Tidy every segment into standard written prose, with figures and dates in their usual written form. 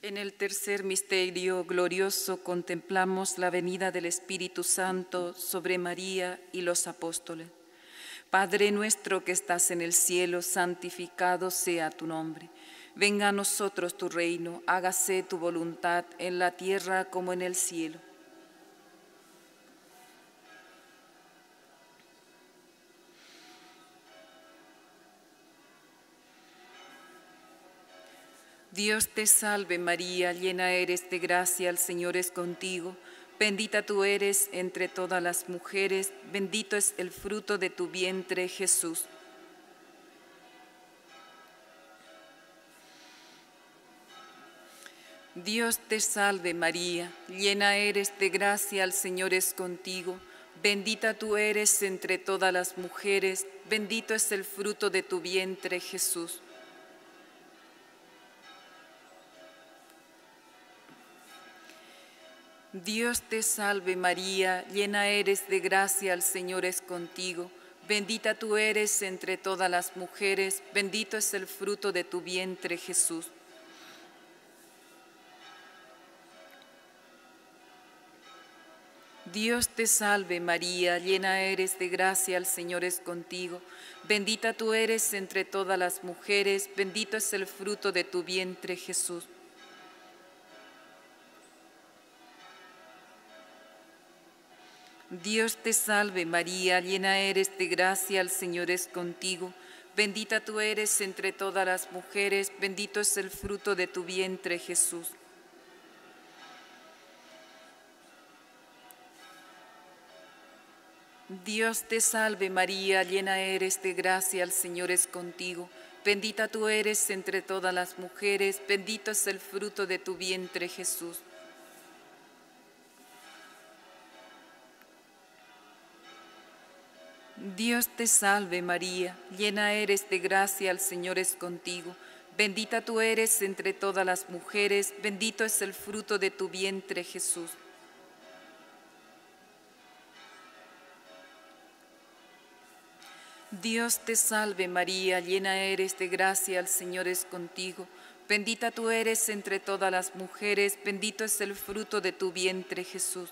En el tercer misterio glorioso contemplamos la venida del Espíritu Santo sobre María y los apóstoles. Padre nuestro que estás en el cielo, santificado sea tu nombre. Venga a nosotros tu reino, hágase tu voluntad en la tierra como en el cielo. Dios te salve María, llena eres de gracia, el Señor es contigo. Bendita tú eres entre todas las mujeres, bendito es el fruto de tu vientre, Jesús. Dios te salve María, llena eres de gracia, el Señor es contigo. Bendita tú eres entre todas las mujeres, bendito es el fruto de tu vientre, Jesús. Dios te salve María, llena eres de gracia, el Señor es contigo. Bendita tú eres entre todas las mujeres, bendito es el fruto de tu vientre, Jesús. Dios te salve María, llena eres de gracia, el Señor es contigo. Bendita tú eres entre todas las mujeres, bendito es el fruto de tu vientre, Jesús. Dios te salve María, llena eres de gracia, el Señor es contigo. Bendita tú eres entre todas las mujeres, bendito es el fruto de tu vientre, Jesús. Dios te salve María, llena eres de gracia, el Señor es contigo. Bendita tú eres entre todas las mujeres, bendito es el fruto de tu vientre, Jesús. Dios te salve María, llena eres de gracia, el Señor es contigo. Bendita tú eres entre todas las mujeres, bendito es el fruto de tu vientre, Jesús. Dios te salve María, llena eres de gracia, el Señor es contigo. Bendita tú eres entre todas las mujeres, bendito es el fruto de tu vientre, Jesús.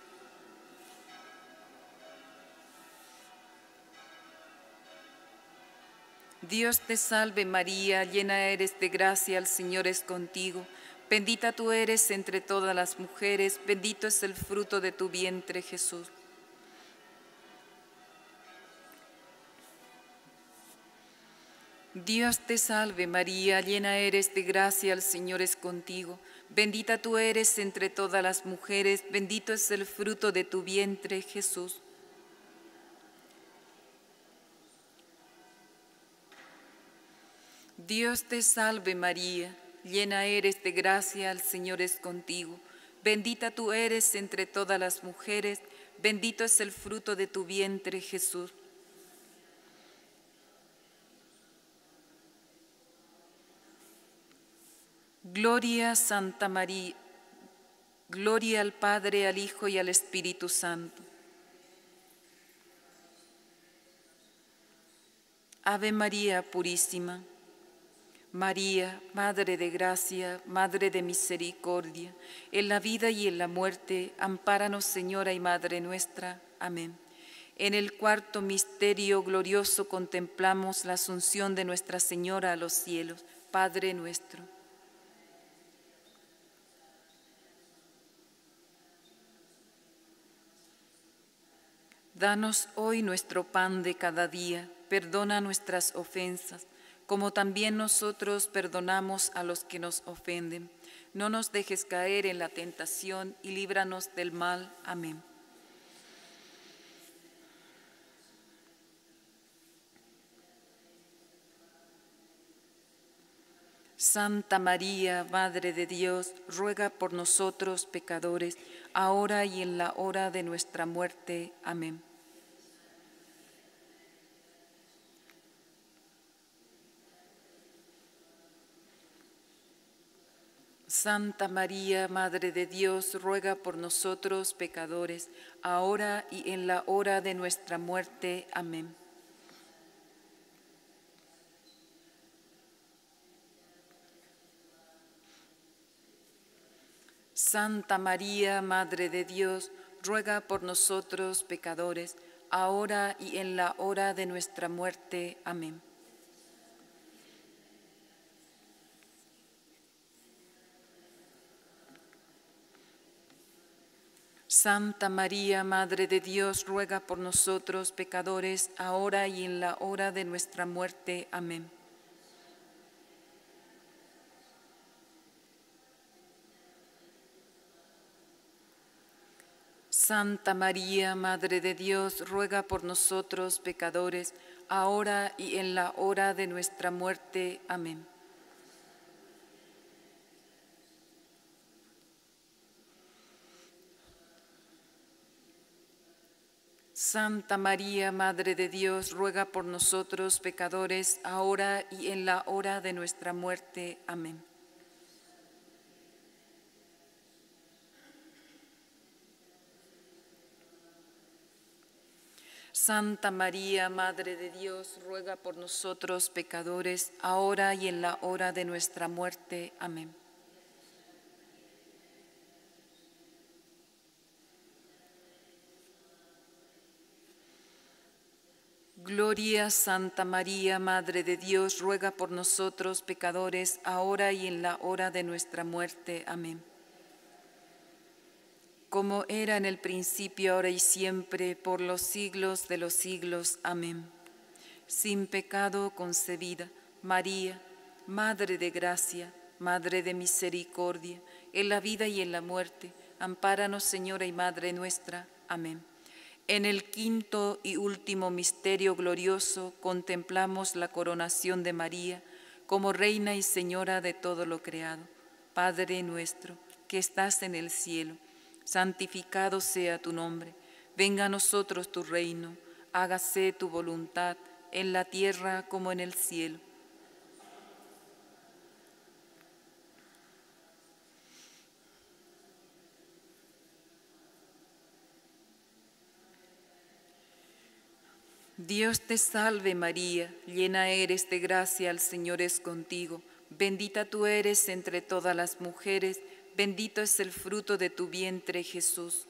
Dios te salve María, llena eres de gracia, el Señor es contigo. Bendita tú eres entre todas las mujeres, bendito es el fruto de tu vientre, Jesús. Dios te salve María, llena eres de gracia, el Señor es contigo. Bendita tú eres entre todas las mujeres, bendito es el fruto de tu vientre, Jesús. Dios te salve María, llena eres de gracia, el Señor es contigo. Bendita tú eres entre todas las mujeres, bendito es el fruto de tu vientre, Jesús. Gloria Santa María, gloria al Padre, al Hijo y al Espíritu Santo. Ave María Purísima. María, Madre de Gracia, Madre de Misericordia, en la vida y en la muerte, ampáranos, Señora y Madre nuestra. Amén. En el cuarto misterio glorioso contemplamos la asunción de Nuestra Señora a los cielos. Padre nuestro. Danos hoy nuestro pan de cada día, perdona nuestras ofensas, como también nosotros perdonamos a los que nos ofenden. No nos dejes caer en la tentación y líbranos del mal. Amén. Santa María, Madre de Dios, ruega por nosotros pecadores, ahora y en la hora de nuestra muerte. Amén. Santa María, Madre de Dios, ruega por nosotros pecadores, ahora y en la hora de nuestra muerte. Amén. Santa María, Madre de Dios, ruega por nosotros pecadores, ahora y en la hora de nuestra muerte. Amén. Santa María, Madre de Dios, ruega por nosotros pecadores, ahora y en la hora de nuestra muerte. Amén. Santa María, Madre de Dios, ruega por nosotros pecadores, ahora y en la hora de nuestra muerte. Amén. Santa María, Madre de Dios, ruega por nosotros pecadores, ahora y en la hora de nuestra muerte. Amén. Santa María, Madre de Dios, ruega por nosotros pecadores, ahora y en la hora de nuestra muerte. Amén. Gloria, Santa María, Madre de Dios, ruega por nosotros pecadores, ahora y en la hora de nuestra muerte. Amén. Como era en el principio, ahora y siempre, por los siglos de los siglos. Amén. Sin pecado concebida, María, Madre de gracia, Madre de misericordia, en la vida y en la muerte, ampáranos, Señora y Madre nuestra. Amén. En el quinto y último misterio glorioso contemplamos la coronación de María como Reina y Señora de todo lo creado. Padre nuestro, que estás en el cielo, santificado sea tu nombre. Venga a nosotros tu reino, hágase tu voluntad en la tierra como en el cielo. Dios te salve María, llena eres de gracia, el Señor es contigo. Bendita tú eres entre todas las mujeres, bendito es el fruto de tu vientre, Jesús.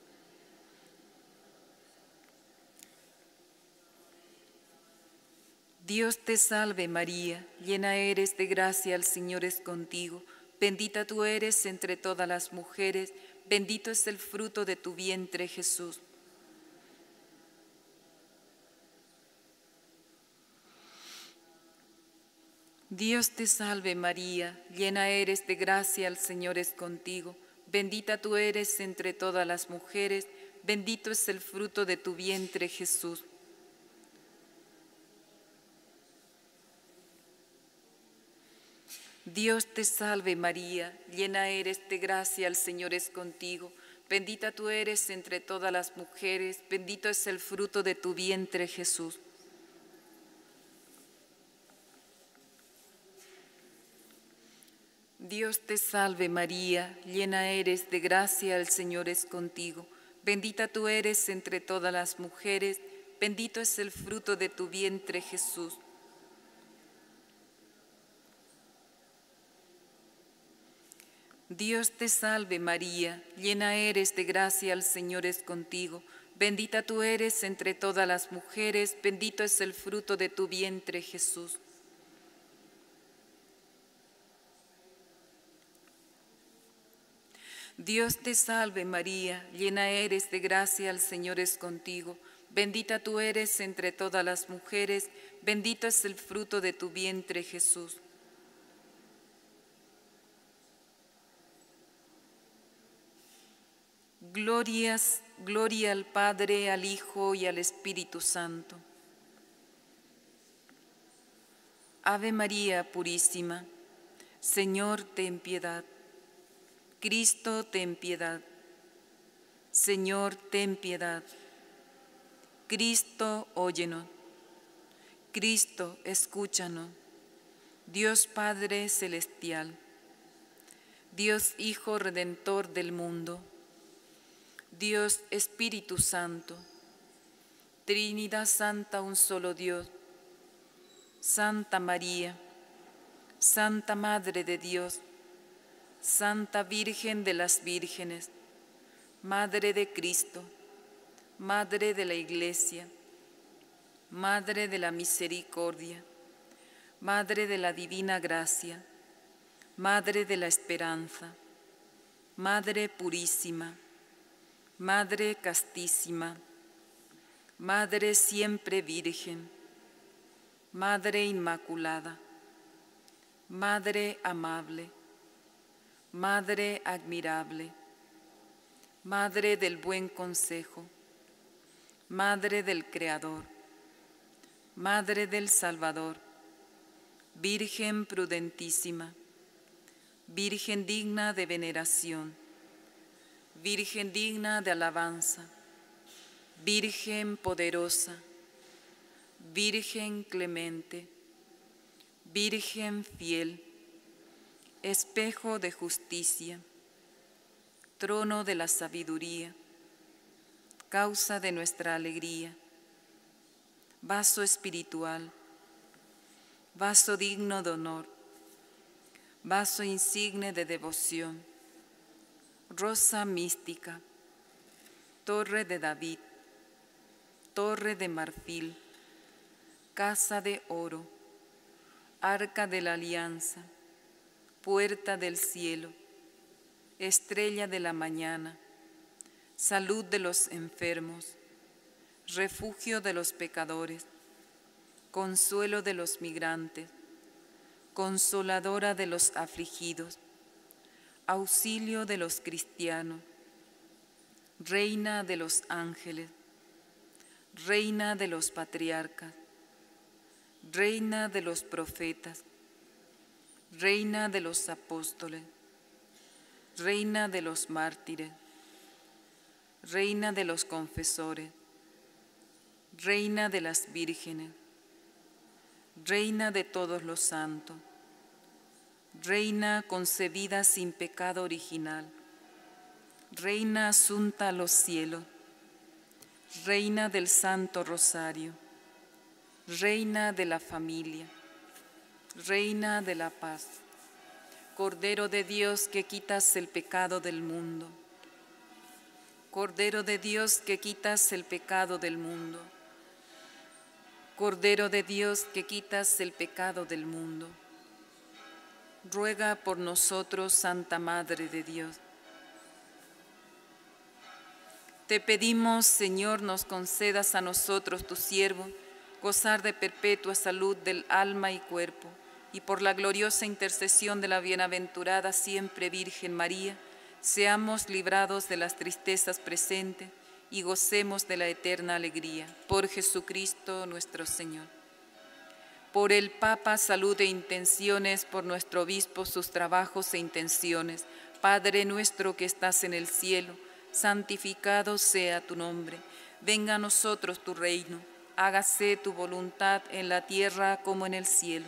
Dios te salve María, llena eres de gracia, el Señor es contigo. Bendita tú eres entre todas las mujeres, bendito es el fruto de tu vientre, Jesús. Dios te salve María, llena eres de gracia, el Señor es contigo. Bendita tú eres entre todas las mujeres, bendito es el fruto de tu vientre, Jesús. Dios te salve María, llena eres de gracia, el Señor es contigo. Bendita tú eres entre todas las mujeres, bendito es el fruto de tu vientre, Jesús. Dios te salve María, llena eres de gracia, el Señor es contigo. Bendita tú eres entre todas las mujeres, bendito es el fruto de tu vientre, Jesús. Dios te salve María, llena eres de gracia, el Señor es contigo. Bendita tú eres entre todas las mujeres, bendito es el fruto de tu vientre, Jesús. Dios te salve María, llena eres de gracia, el Señor es contigo. Bendita tú eres entre todas las mujeres, bendito es el fruto de tu vientre, Jesús. Gloria al Padre, al Hijo y al Espíritu Santo. Ave María Purísima, Señor, ten piedad. Cristo, ten piedad. Señor, ten piedad. Cristo, óyenos. Cristo, escúchanos. Dios Padre Celestial, Dios Hijo Redentor del mundo, Dios Espíritu Santo, Trinidad Santa, un solo Dios, Santa María, Santa Madre de Dios, Santa Virgen de las Vírgenes, Madre de Cristo, Madre de la Iglesia, Madre de la Misericordia, Madre de la Divina Gracia, Madre de la Esperanza, Madre Purísima, Madre Castísima, Madre Siempre Virgen, Madre Inmaculada, Madre Amable, Madre Admirable, Madre del Buen Consejo, Madre del Creador, Madre del Salvador, Virgen prudentísima, Virgen digna de veneración, Virgen digna de alabanza, Virgen poderosa, Virgen clemente, Virgen fiel, espejo de justicia, trono de la sabiduría, causa de nuestra alegría, vaso espiritual, vaso digno de honor, vaso insigne de devoción, rosa mística, torre de David, torre de marfil, casa de oro, arca de la alianza, puerta del cielo, estrella de la mañana, salud de los enfermos, refugio de los pecadores, consuelo de los migrantes, consoladora de los afligidos, auxilio de los cristianos, reina de los ángeles, reina de los patriarcas, reina de los profetas, reina de los apóstoles, reina de los mártires, reina de los confesores, reina de las vírgenes, reina de todos los santos, reina concebida sin pecado original, reina asunta a los cielos, reina del Santo Rosario, reina de la familia, reina de la paz, Cordero de Dios que quitas el pecado del mundo, Cordero de Dios que quitas el pecado del mundo, Cordero de Dios que quitas el pecado del mundo. Ruega por nosotros, Santa Madre de Dios. Te pedimos, Señor, nos concedas a nosotros, tus siervos, gozar de perpetua salud del alma y cuerpo, y por la gloriosa intercesión de la bienaventurada siempre Virgen María, seamos librados de las tristezas presentes y gocemos de la eterna alegría. Por Jesucristo nuestro Señor. Por el Papa, salud e intenciones, por nuestro obispo, sus trabajos e intenciones. Padre nuestro que estás en el cielo, santificado sea tu nombre. Venga a nosotros tu reino. Hágase tu voluntad en la tierra como en el cielo.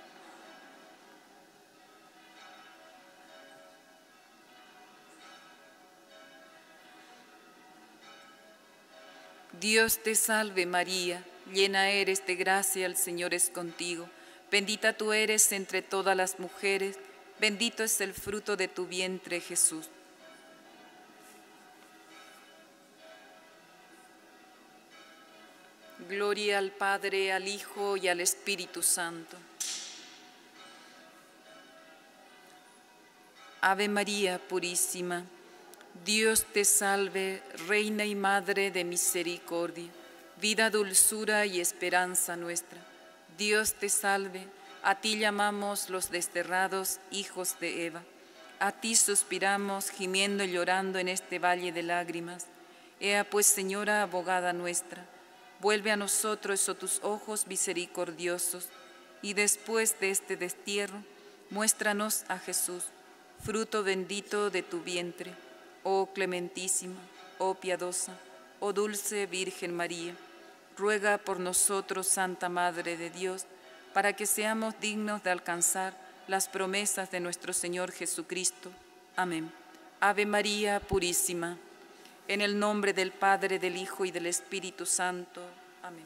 Dios te salve María, llena eres de gracia, el Señor es contigo. Bendita tú eres entre todas las mujeres, bendito es el fruto de tu vientre, Jesús. Gloria al Padre, al Hijo y al Espíritu Santo. Ave María Purísima, Dios te salve, Reina y Madre de misericordia, vida, dulzura y esperanza nuestra. Dios te salve, a ti llamamos los desterrados hijos de Eva. A ti suspiramos, gimiendo y llorando en este valle de lágrimas. Ea pues, Señora, abogada nuestra, vuelve a nosotros tus ojos misericordiosos, y después de este destierro, muéstranos a Jesús, fruto bendito de tu vientre. Oh clementísima, oh piadosa, oh dulce Virgen María, ruega por nosotros, Santa Madre de Dios, para que seamos dignos de alcanzar las promesas de nuestro Señor Jesucristo. Amén. Ave María Purísima, en el nombre del Padre, del Hijo y del Espíritu Santo. Amén.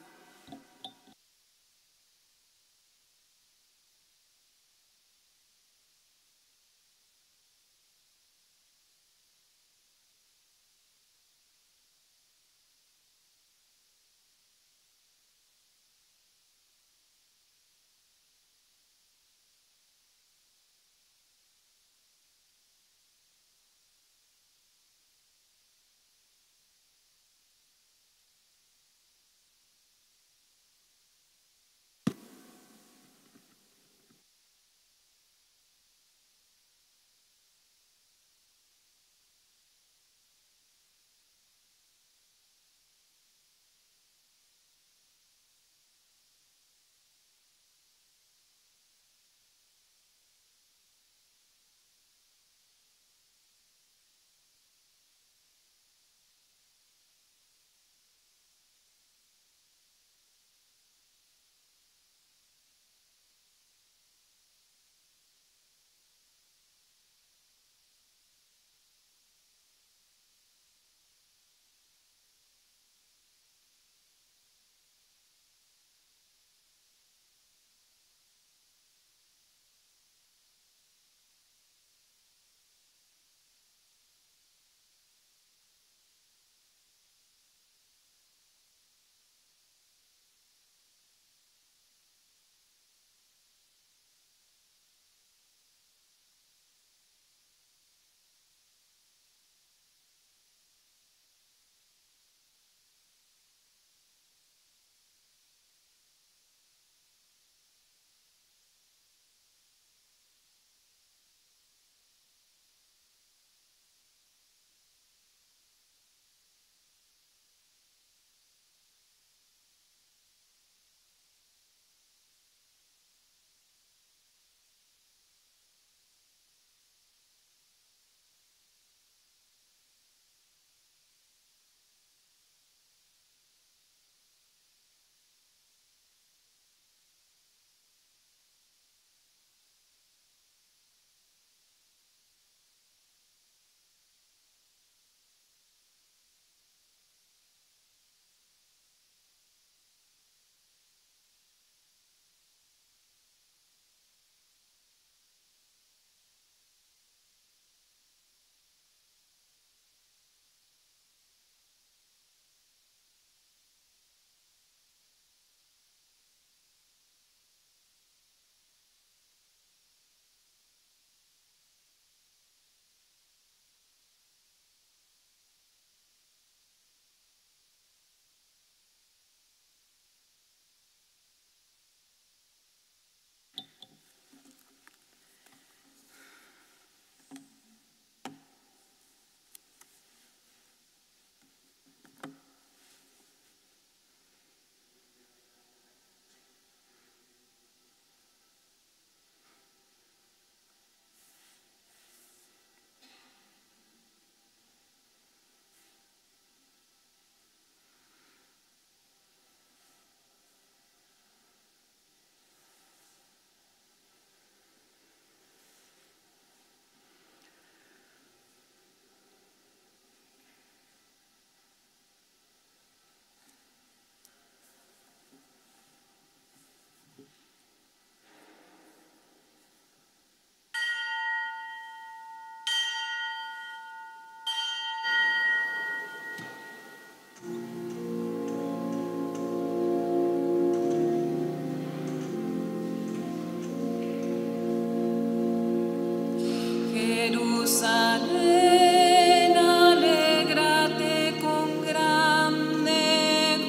Jerusalén, alégrate con grande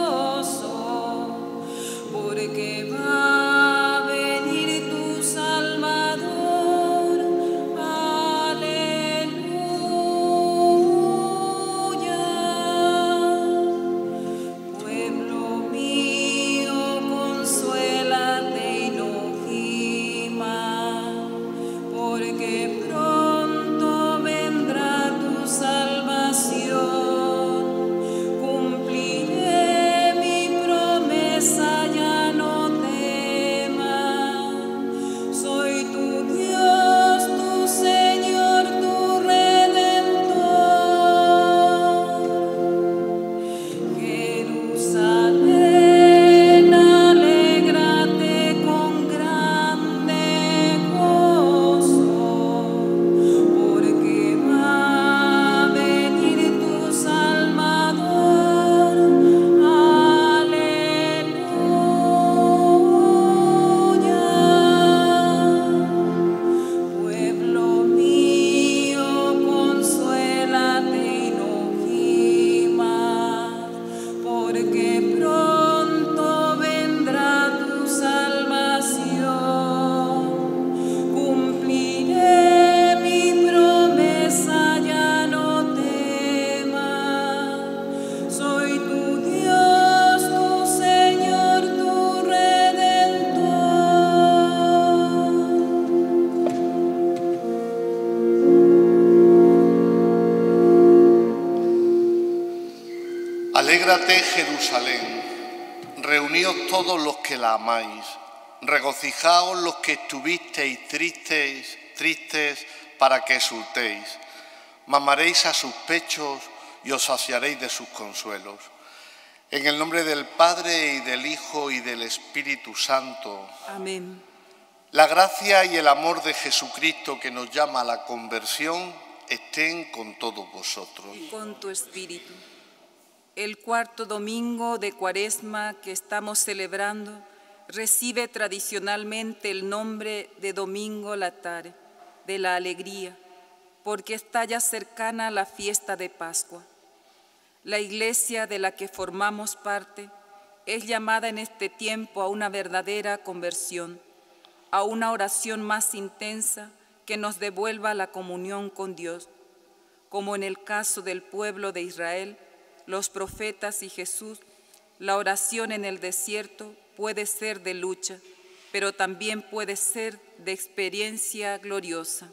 gozo, porque va a venir tu Salvador. Aleluya. Pueblo mío, consuélate y no gimas, porque pronto vendrá tu salvación. Cumpliré mi promesa, ya no temas. Soy tu Dios, tu Señor, tu Redentor. Jerusalén, alégrate con grande gozo, porque va a venir tu Salvador. Aleluya. Pueblo mío, consuélate y no gimas, porque pronto vendrá tu salvación. Cumpliré mi promesa, ya no temas. Soy tu Dios, tu Señor, tu Redentor. Alégrate, Jerusalén, reuníos todos los que la amáis, regocijaos los que estuvisteis tristes para que exultéis. Mamaréis a sus pechos y os saciaréis de sus consuelos. En el nombre del Padre, y del Hijo, y del Espíritu Santo. Amén. La gracia y el amor de Jesucristo, que nos llama a la conversión, estén con todos vosotros. Y con tu espíritu. El cuarto domingo de Cuaresma que estamos celebrando recibe tradicionalmente el nombre de Domingo Latare, de la alegría, porque está ya cercana la fiesta de Pascua. La Iglesia de la que formamos parte es llamada en este tiempo a una verdadera conversión, a una oración más intensa que nos devuelva la comunión con Dios, como en el caso del pueblo de Israel, los profetas y Jesús. La oración en el desierto puede ser de lucha, pero también puede ser de experiencia gloriosa.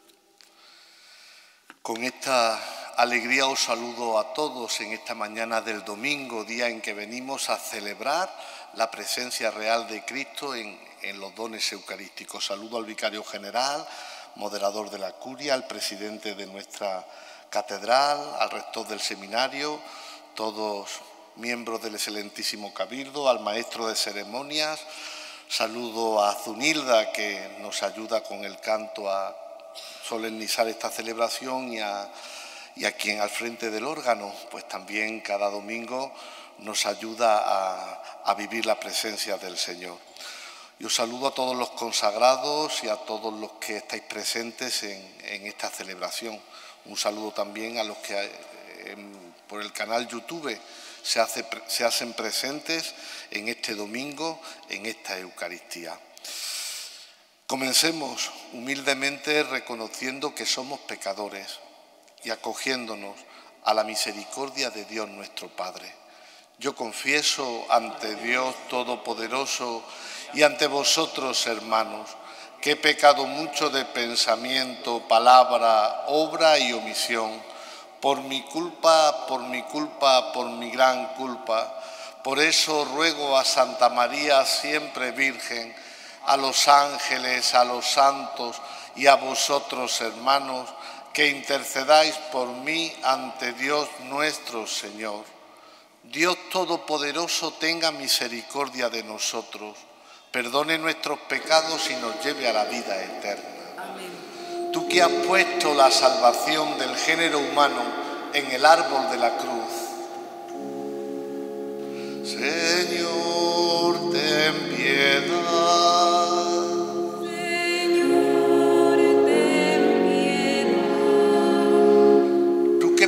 Con esta alegría os saludo a todos en esta mañana del domingo, día en que venimos a celebrar la presencia real de Cristo en los dones eucarísticos. Saludo al vicario general, moderador de la curia, al presidente de nuestra catedral, al rector del seminario, todos miembros del excelentísimo cabildo, al maestro de ceremonias. Saludo a Zunilda, que nos ayuda con el canto a solemnizar esta celebración, y a quien al frente del órgano, pues también cada domingo nos ayuda a vivir la presencia del Señor. Y os saludo a todos los consagrados y a todos los que estáis presentes en esta celebración. Un saludo también a los que por el canal YouTube se hacen presentes en este domingo, en esta Eucaristía. Comencemos humildemente reconociendo que somos pecadores y acogiéndonos a la misericordia de Dios nuestro Padre. Yo confieso ante Dios Todopoderoso y ante vosotros, hermanos, que he pecado mucho de pensamiento, palabra, obra y omisión, por mi culpa, por mi gran culpa. Por eso ruego a Santa María, siempre Virgen, a los ángeles, a los santos y a vosotros, hermanos, que intercedáis por mí ante Dios nuestro Señor. Dios Todopoderoso tenga misericordia de nosotros, perdone nuestros pecados y nos lleve a la vida eterna. Amén. Tú que has puesto la salvación del género humano en el árbol de la cruz. Señor, ten piedad. Señor, ten piedad.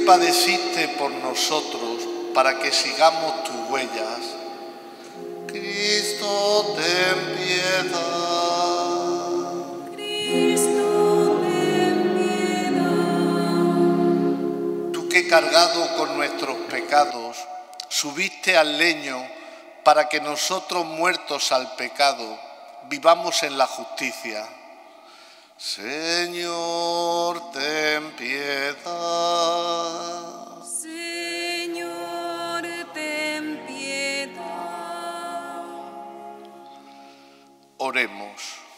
padeciste por nosotros para que sigamos tus huellas. Cristo, ten piedad. Cristo, ten piedad. Tú que cargado con nuestros pecados subiste al leño para que nosotros muertos al pecado vivamos en la justicia. Señor, ten piedad. Señor, ten piedad. Oremos.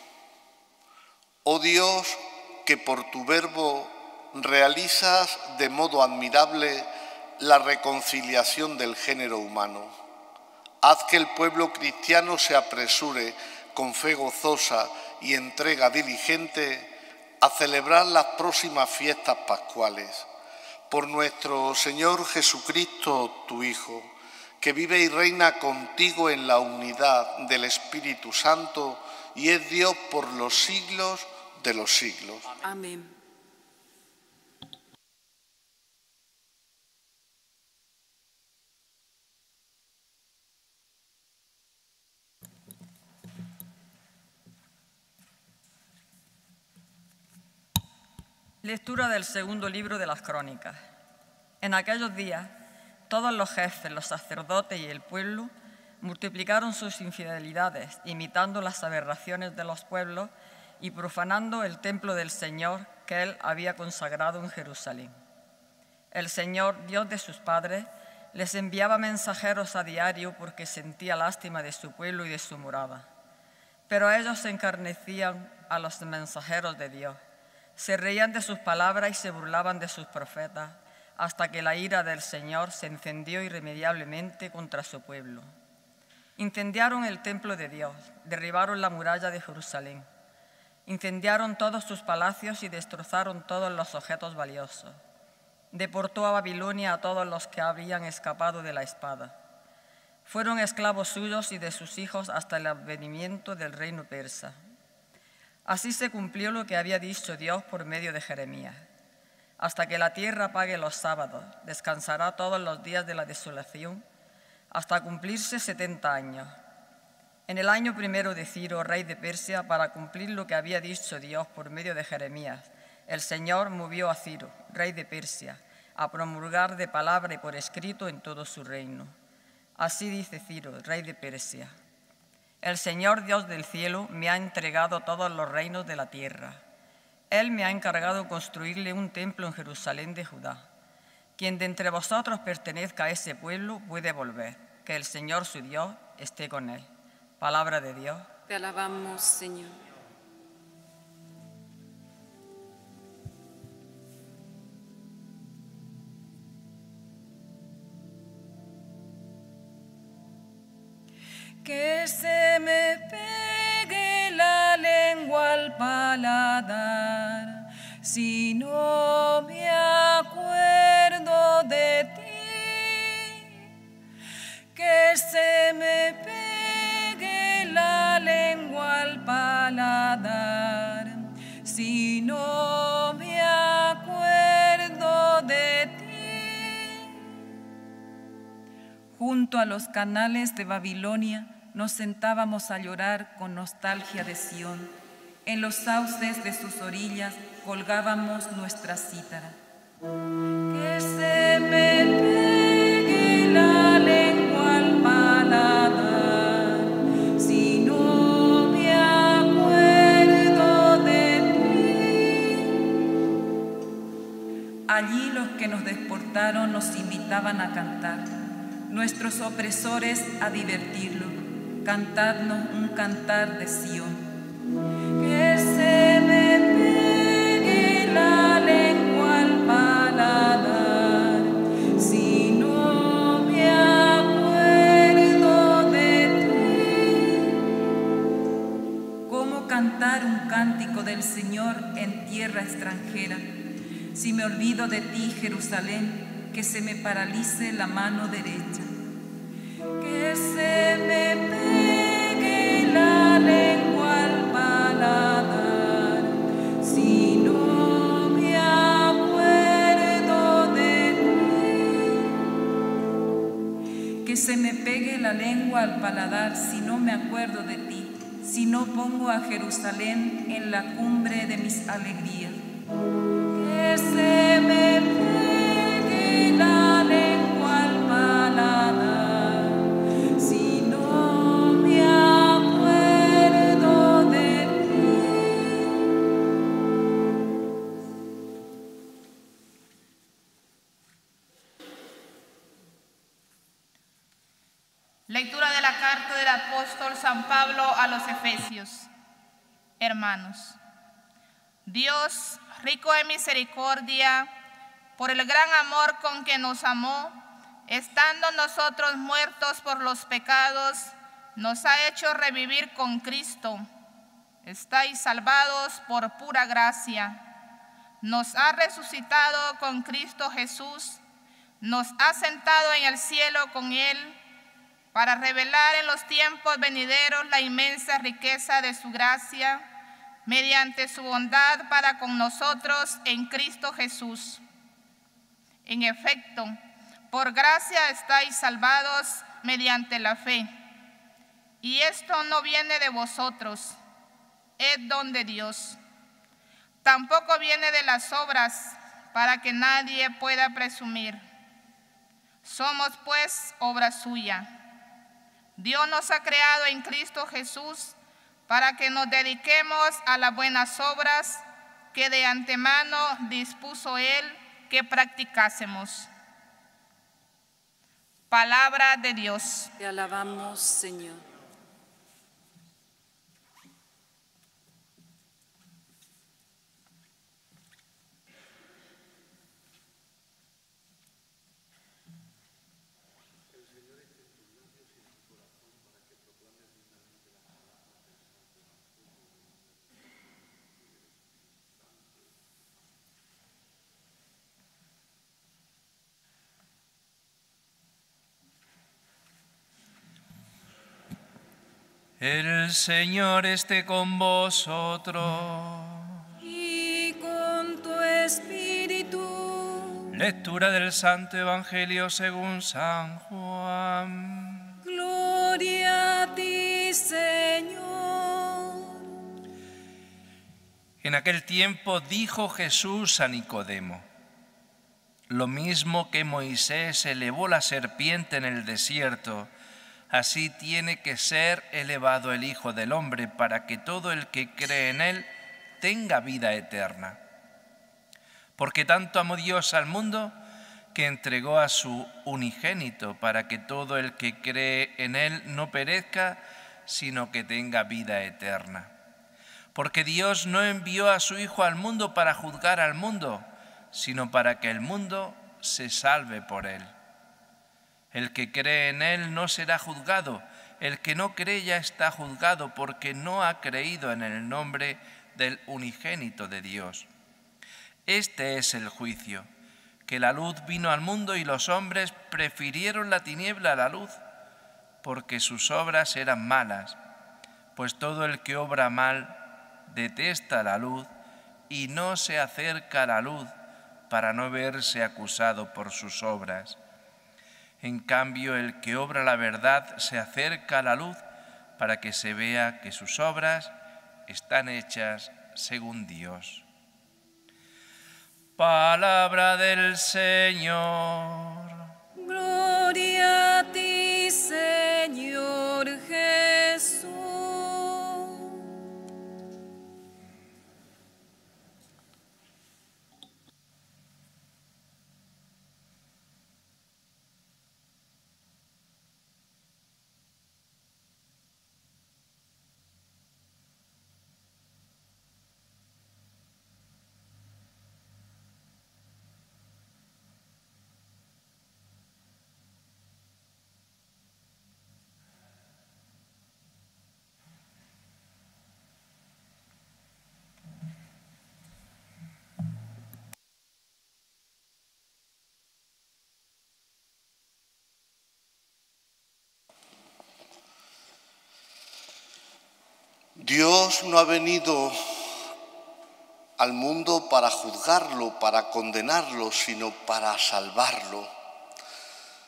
Oh Dios, que por tu verbo realizas de modo admirable la reconciliación del género humano. Haz que el pueblo cristiano se apresure con fe gozosa y entrega diligente a celebrar las próximas fiestas pascuales. Por nuestro Señor Jesucristo, tu Hijo, que vive y reina contigo en la unidad del Espíritu Santo y es Dios por los siglos de los siglos. Amén. Lectura del segundo libro de las Crónicas. En aquellos días, todos los jefes, los sacerdotes y el pueblo multiplicaron sus infidelidades, imitando las aberraciones de los pueblos y profanando el templo del Señor que Él había consagrado en Jerusalén. El Señor, Dios de sus padres, les enviaba mensajeros a diario porque sentía lástima de su pueblo y de su morada. Pero ellos se encarnecían a los mensajeros de Dios. Se reían de sus palabras y se burlaban de sus profetas, hasta que la ira del Señor se encendió irremediablemente contra su pueblo. Incendiaron el templo de Dios, derribaron la muralla de Jerusalén, incendiaron todos sus palacios y destrozaron todos los objetos valiosos. Deportó a Babilonia a todos los que habían escapado de la espada. Fueron esclavos suyos y de sus hijos hasta el advenimiento del reino persa. Así se cumplió lo que había dicho Dios por medio de Jeremías. Hasta que la tierra pague los sábados, descansará todos los días de la desolación, hasta cumplirse 70 años. En el año primero de Ciro, rey de Persia, para cumplir lo que había dicho Dios por medio de Jeremías, el Señor movió a Ciro, rey de Persia, a promulgar de palabra y por escrito en todo su reino. Así dice Ciro, rey de Persia: el Señor Dios del cielo me ha entregado todos los reinos de la tierra. Él me ha encargado construirle un templo en Jerusalén de Judá. Quien de entre vosotros pertenezca a ese pueblo puede volver, que el Señor su Dios esté con él. Palabra de Dios. Te alabamos, Señor. Que se me pegue la lengua al paladar, si no me acuerdo de ti. Que se me pegue la lengua al paladar, si no me acuerdo de ti. Junto a los canales de Babilonia nos sentábamos a llorar con nostalgia de Sión. En los sauces de sus orillas colgábamos nuestra cítara. Que se me pegue la lengua al paladar, si no me acuerdo de ti. Allí los que nos deportaron nos invitaban a cantar, nuestros opresores a divertirlo. Cantadnos un cantar de Sión. Que se me pegue la lengua al paladar, si no me acuerdo de ti. ¿Cómo cantar un cántico del Señor en tierra extranjera? Si me olvido de ti, Jerusalén, que se me paralice la mano derecha. Que se me pegue la lengua al paladar, si no me acuerdo de se me pegue la lengua al paladar si no me acuerdo de ti, si no pongo a Jerusalén en la cumbre de mis alegrías. Que se me pegue la lengua al paladar si no me acuerdo de ti. Lectura de la carta del apóstol San Pablo a los Efesios. Hermanos, Dios, rico en misericordia, por el gran amor con que nos amó, estando nosotros muertos por los pecados, nos ha hecho revivir con Cristo. Estáis salvados por pura gracia. Nos ha resucitado con Cristo Jesús, nos ha sentado en el cielo con Él, para revelar en los tiempos venideros la inmensa riqueza de su gracia, mediante su bondad para con nosotros en Cristo Jesús. En efecto, por gracia estáis salvados mediante la fe. Y esto no viene de vosotros, es don de Dios. Tampoco viene de las obras, para que nadie pueda presumir. Somos pues obra suya. Dios nos ha creado en Cristo Jesús para que nos dediquemos a las buenas obras que de antemano dispuso Él que practicásemos. Palabra de Dios. Te alabamos, Señor. El Señor esté con vosotros. Y con tu espíritu. Lectura del Santo Evangelio según San Juan. Gloria a ti, Señor. En aquel tiempo dijo Jesús a Nicodemo: lo mismo que Moisés elevó la serpiente en el desierto, así tiene que ser elevado el Hijo del Hombre, para que todo el que cree en Él tenga vida eterna. Porque tanto amó Dios al mundo, que entregó a su unigénito, para que todo el que cree en Él no perezca, sino que tenga vida eterna. Porque Dios no envió a su Hijo al mundo para juzgar al mundo, sino para que el mundo se salve por Él. El que cree en Él no será juzgado, el que no cree ya está juzgado, porque no ha creído en el nombre del unigénito de Dios. Este es el juicio, que la luz vino al mundo y los hombres prefirieron la tiniebla a la luz, porque sus obras eran malas, pues todo el que obra mal detesta la luz y no se acerca a la luz para no verse acusado por sus obras. En cambio, el que obra la verdad se acerca a la luz para que se vea que sus obras están hechas según Dios. Palabra del Señor. Gloria a ti, Señor Jesús. Dios no ha venido al mundo para juzgarlo, para condenarlo, sino para salvarlo.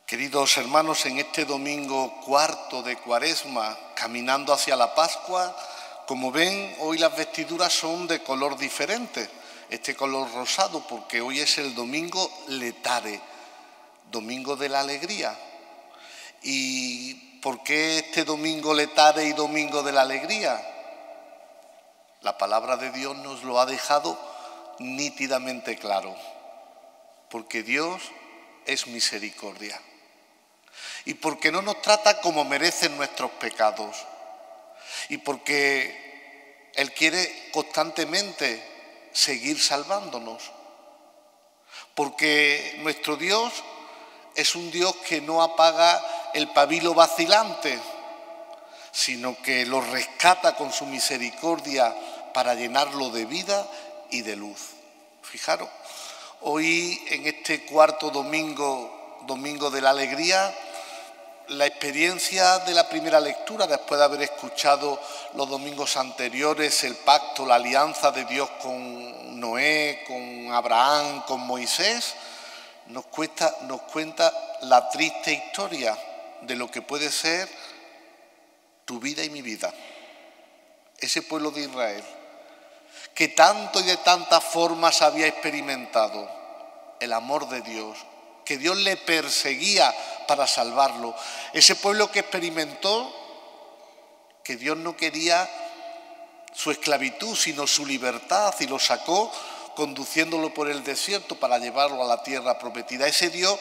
Queridos hermanos, en este domingo cuarto de Cuaresma, caminando hacia la Pascua, como ven, hoy las vestiduras son de color diferente, este color rosado, porque hoy es el domingo letare, domingo de la alegría. ¿Y por qué este domingo letare y domingo de la alegría? La palabra de Dios nos lo ha dejado nítidamente claro, porque Dios es misericordia y porque no nos trata como merecen nuestros pecados y porque Él quiere constantemente seguir salvándonos, porque nuestro Dios es un Dios que no apaga el pabilo vacilante, sino que lo rescata con su misericordia para llenarlo de vida y de luz. Fijaros, hoy en este cuarto domingo, domingo de la alegría, la experiencia de la primera lectura, después de haber escuchado los domingos anteriores el pacto, la alianza de Dios con Noé, con Abraham, con Moisés, nos cuenta la triste historia de lo que puede ser tu vida y mi vida. Ese pueblo de Israel, que tanto y de tantas formas había experimentado el amor de Dios, que Dios le perseguía para salvarlo. Ese pueblo que experimentó que Dios no quería su esclavitud, sino su libertad, y lo sacó conduciéndolo por el desierto para llevarlo a la tierra prometida. Ese Dios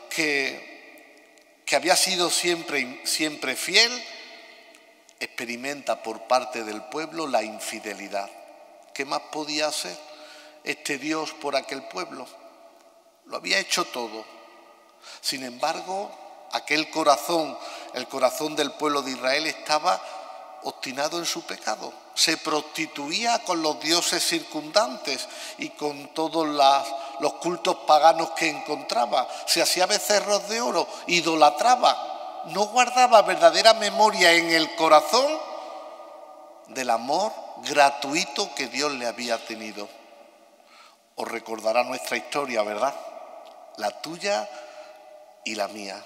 que había sido siempre fiel, experimenta por parte del pueblo la infidelidad. ¿Qué más podía hacer este Dios por aquel pueblo? Lo había hecho todo. Sin embargo, aquel corazón, el corazón del pueblo de Israel, estaba obstinado en su pecado. Se prostituía con los dioses circundantes y con todos los cultos paganos que encontraba. Se hacía becerros de oro, idolatraba. No guardaba verdadera memoria en el corazón del amor gratuito que Dios le había tenido. Os recordará nuestra historia, ¿verdad? La tuya y la mía.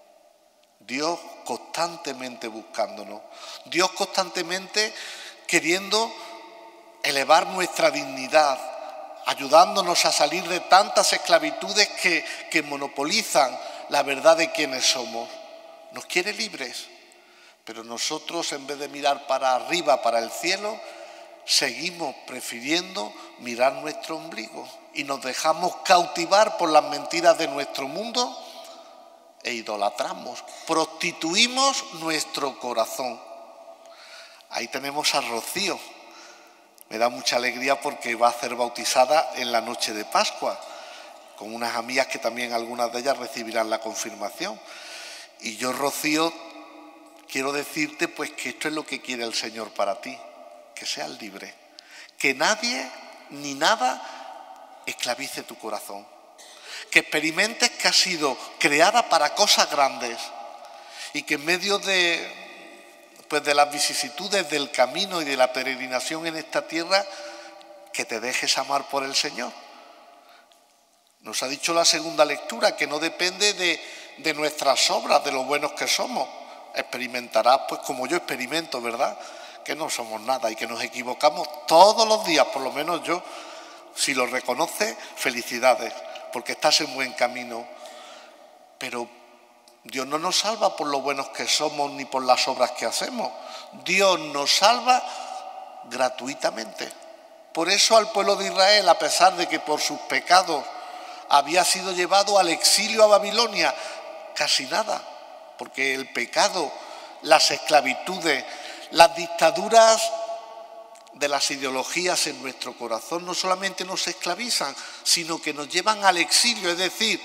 Dios constantemente buscándonos, Dios constantemente queriendo elevar nuestra dignidad, ayudándonos a salir de tantas esclavitudes que monopolizan la verdad de quienes somos. Nos quiere libres, pero nosotros, en vez de mirar para arriba, para el cielo, seguimos prefiriendo mirar nuestro ombligo y nos dejamos cautivar por las mentiras de nuestro mundo e idolatramos, prostituimos nuestro corazón. Ahí tenemos a Rocío. Me da mucha alegría porque va a ser bautizada en la noche de Pascua, con unas amigas que también algunas de ellas recibirán la confirmación. Y yo, Rocío, quiero decirte pues que esto es lo que quiere el Señor para ti, que seas libre, que nadie ni nada esclavice tu corazón, que experimentes que has sido creada para cosas grandes y que en medio de las vicisitudes del camino y de la peregrinación en esta tierra, que te dejes amar por el Señor. Nos ha dicho la segunda lectura que no depende de nuestras obras, de lo buenos que somos. Experimentarás, pues como yo experimento, ¿verdad?, que no somos nada y que nos equivocamos todos los días, por lo menos yo. Si lo reconoces, felicidades, porque estás en buen camino. Pero Dios no nos salva por lo buenos que somos ni por las obras que hacemos. Dios nos salva gratuitamente. Por eso al pueblo de Israel, a pesar de que por sus pecados había sido llevado al exilio a Babilonia, casi nada, porque el pecado, las esclavitudes, las dictaduras de las ideologías en nuestro corazón no solamente nos esclavizan, sino que nos llevan al exilio, es decir,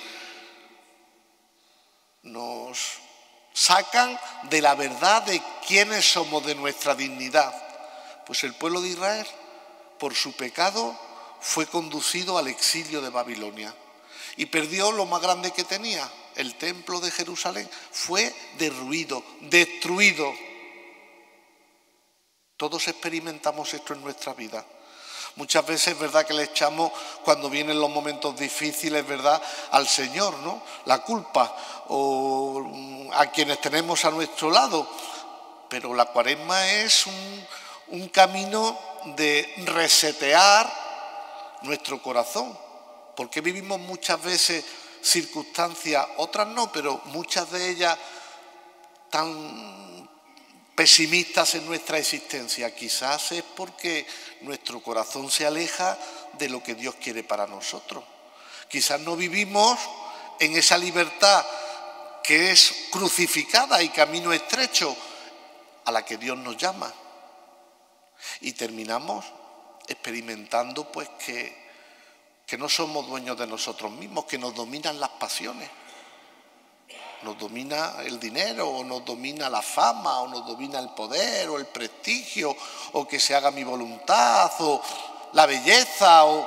nos sacan de la verdad de quiénes somos, de nuestra dignidad. Pues el pueblo de Israel, por su pecado, fue conducido al exilio de Babilonia y perdió lo más grande que tenía, el templo de Jerusalén. Fue derruido, destruido. Todos experimentamos esto en nuestra vida. Muchas veces es verdad que le echamos, cuando vienen los momentos difíciles, ¿verdad?, al Señor, ¿no?, la culpa, o a quienes tenemos a nuestro lado. Pero la Cuaresma es un camino de resetear nuestro corazón, porque vivimos muchas veces circunstancias, otras no, pero muchas de ellas tan pesimistas en nuestra existencia. Quizás es porque nuestro corazón se aleja de lo que Dios quiere para nosotros. Quizás no vivimos en esa libertad que es crucificada y camino estrecho a la que Dios nos llama. Y terminamos experimentando pues que no somos dueños de nosotros mismos, que nos dominan las pasiones. Nos domina el dinero, o nos domina la fama, o nos domina el poder, o el prestigio, o que se haga mi voluntad, o la belleza, o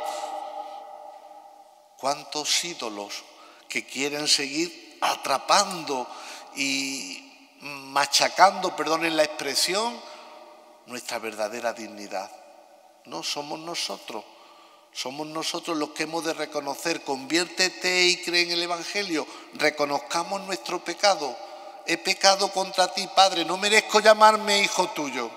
cuántos ídolos que quieren seguir atrapando y machacando, perdonen la expresión, nuestra verdadera dignidad. No somos nosotros. Somos nosotros los que hemos de reconocer. Conviértete y cree en el Evangelio. Reconozcamos nuestro pecado. He pecado contra ti, Padre, no merezco llamarme hijo tuyo.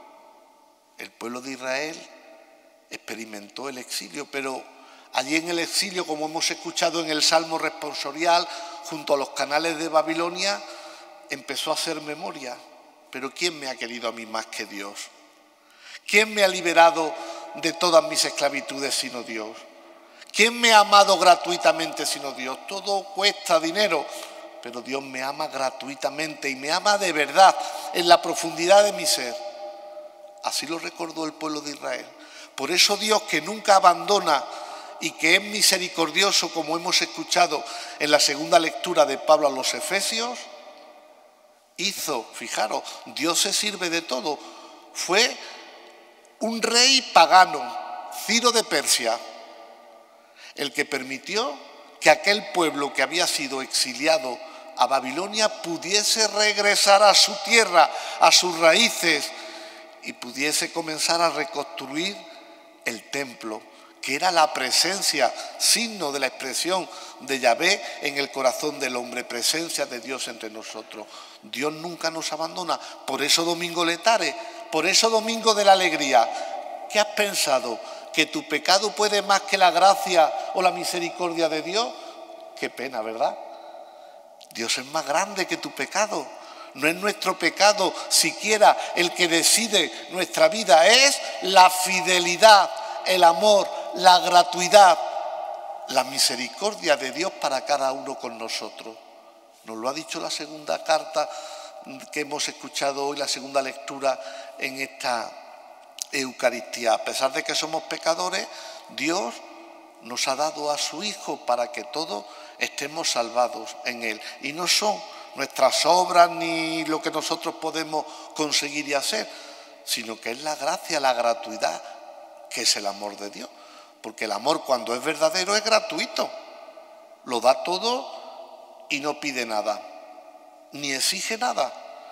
El pueblo de Israel experimentó el exilio, pero allí en el exilio, como hemos escuchado en el Salmo responsorial, junto a los canales de Babilonia, empezó a hacer memoria. Pero ¿quién me ha querido a mí más que Dios? ¿Quién me ha liberado de todas mis esclavitudes sino Dios? ¿Quién me ha amado gratuitamente sino Dios? Todo cuesta dinero, pero Dios me ama gratuitamente y me ama de verdad, en la profundidad de mi ser. Así lo recordó el pueblo de Israel. Por eso Dios, que nunca abandona y que es misericordioso, como hemos escuchado en la segunda lectura de Pablo a los Efesios, hizo, fijaros, Dios se sirve de todo. Fue un rey pagano, Ciro de Persia, el que permitió que aquel pueblo que había sido exiliado a Babilonia pudiese regresar a su tierra, a sus raíces, y pudiese comenzar a reconstruir el templo, que era la presencia, signo de la expresión de Yahvé en el corazón del hombre, presencia de Dios entre nosotros. Dios nunca nos abandona. Por eso Domingo Letare, por eso Domingo de la Alegría. ¿Qué has pensado? ¿Que tu pecado puede más que la gracia o la misericordia de Dios? Qué pena, ¿verdad? Dios es más grande que tu pecado. No es nuestro pecado siquiera el que decide nuestra vida, es la fidelidad, el amor, la gratuidad, la misericordia de Dios para cada uno con nosotros. Nos lo ha dicho la segunda carta que hemos escuchado hoy, la segunda lectura en esta Eucaristía. A pesar de que somos pecadores, Dios nos ha dado a su Hijo para que todos estemos salvados en Él. Y no son nuestras obras ni lo que nosotros podemos conseguir y hacer, sino que es la gracia, la gratuidad, que es el amor de Dios. Porque el amor, cuando es verdadero, es gratuito. Lo da todo y no pide nada, ni exige nada.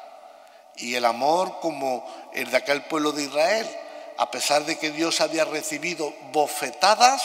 Y el amor, como el de aquel pueblo de Israel, a pesar de que Dios había recibido bofetadas,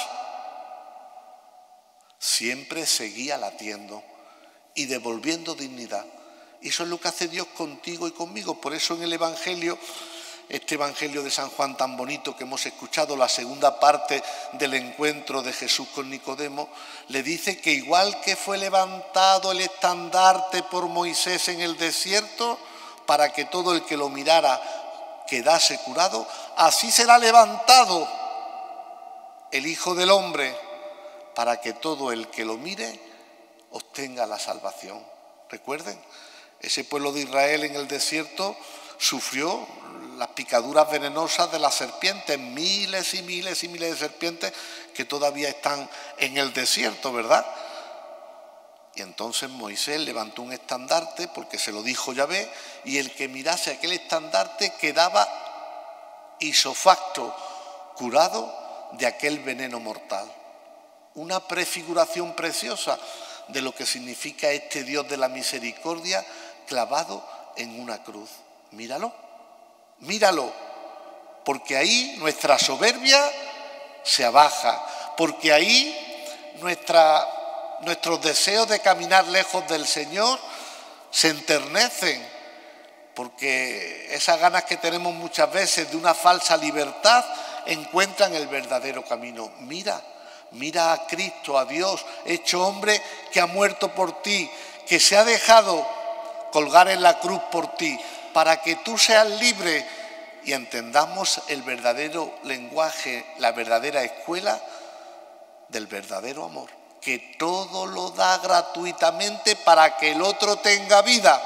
siempre seguía latiendo y devolviendo dignidad. Y eso es lo que hace Dios contigo y conmigo. Por eso en el Evangelio, este Evangelio de San Juan tan bonito que hemos escuchado, la segunda parte del encuentro de Jesús con Nicodemo, le dice que igual que fue levantado el estandarte por Moisés en el desierto, para que todo el que lo mirara quedase curado, así será levantado el Hijo del Hombre, para que todo el que lo mire obtenga la salvación. Recuerden, ese pueblo de Israel en el desierto sufrió las picaduras venenosas de las serpientes, miles y miles y miles de serpientes que todavía están en el desierto, ¿verdad? Y entonces Moisés levantó un estandarte porque se lo dijo Yahvé, y el que mirase aquel estandarte quedaba isofacto, curado de aquel veneno mortal. Una prefiguración preciosa de lo que significa este Dios de la misericordia clavado en una cruz. Míralo, míralo, porque ahí nuestra soberbia se abaja, porque ahí nuestros deseos de caminar lejos del Señor se enternecen, porque esas ganas que tenemos muchas veces de una falsa libertad encuentran el verdadero camino. Mira a Cristo, a Dios, hecho hombre, que ha muerto por ti, que se ha dejado colgar en la cruz por ti, para que tú seas libre y entendamos el verdadero lenguaje, la verdadera escuela del verdadero amor, que todo lo da gratuitamente para que el otro tenga vida.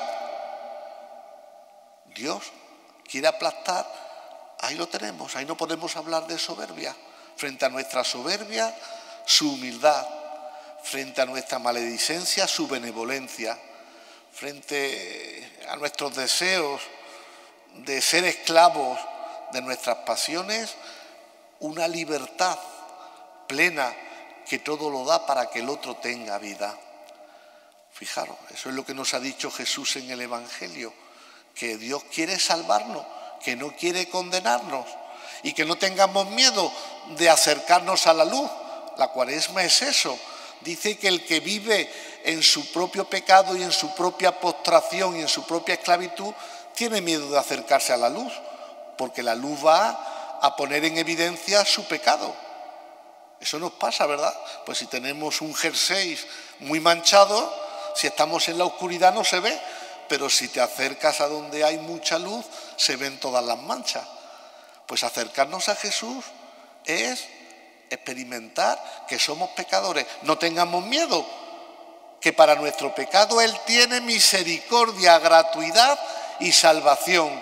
Dios quiere aplastar, ahí lo tenemos, ahí no podemos hablar de soberbia. Frente a nuestra soberbia, su humildad. Frente a nuestra maledicencia, su benevolencia. Frente a nuestros deseos de ser esclavos de nuestras pasiones, una libertad plena que todo lo da para que el otro tenga vida. Fijaros, eso es lo que nos ha dicho Jesús en el Evangelio, que Dios quiere salvarnos, que no quiere condenarnos y que no tengamos miedo de acercarnos a la luz. La Cuaresma es eso. Dice que el que vive en su propio pecado y en su propia postración y en su propia esclavitud tiene miedo de acercarse a la luz, porque la luz va a poner en evidencia su pecado. Eso nos pasa, ¿verdad? Pues si tenemos un jersey muy manchado, si estamos en la oscuridad no se ve, pero si te acercas a donde hay mucha luz, se ven todas las manchas. Pues acercarnos a Jesús es experimentar que somos pecadores. No tengamos miedo, que para nuestro pecado Él tiene misericordia, gratuidad y salvación.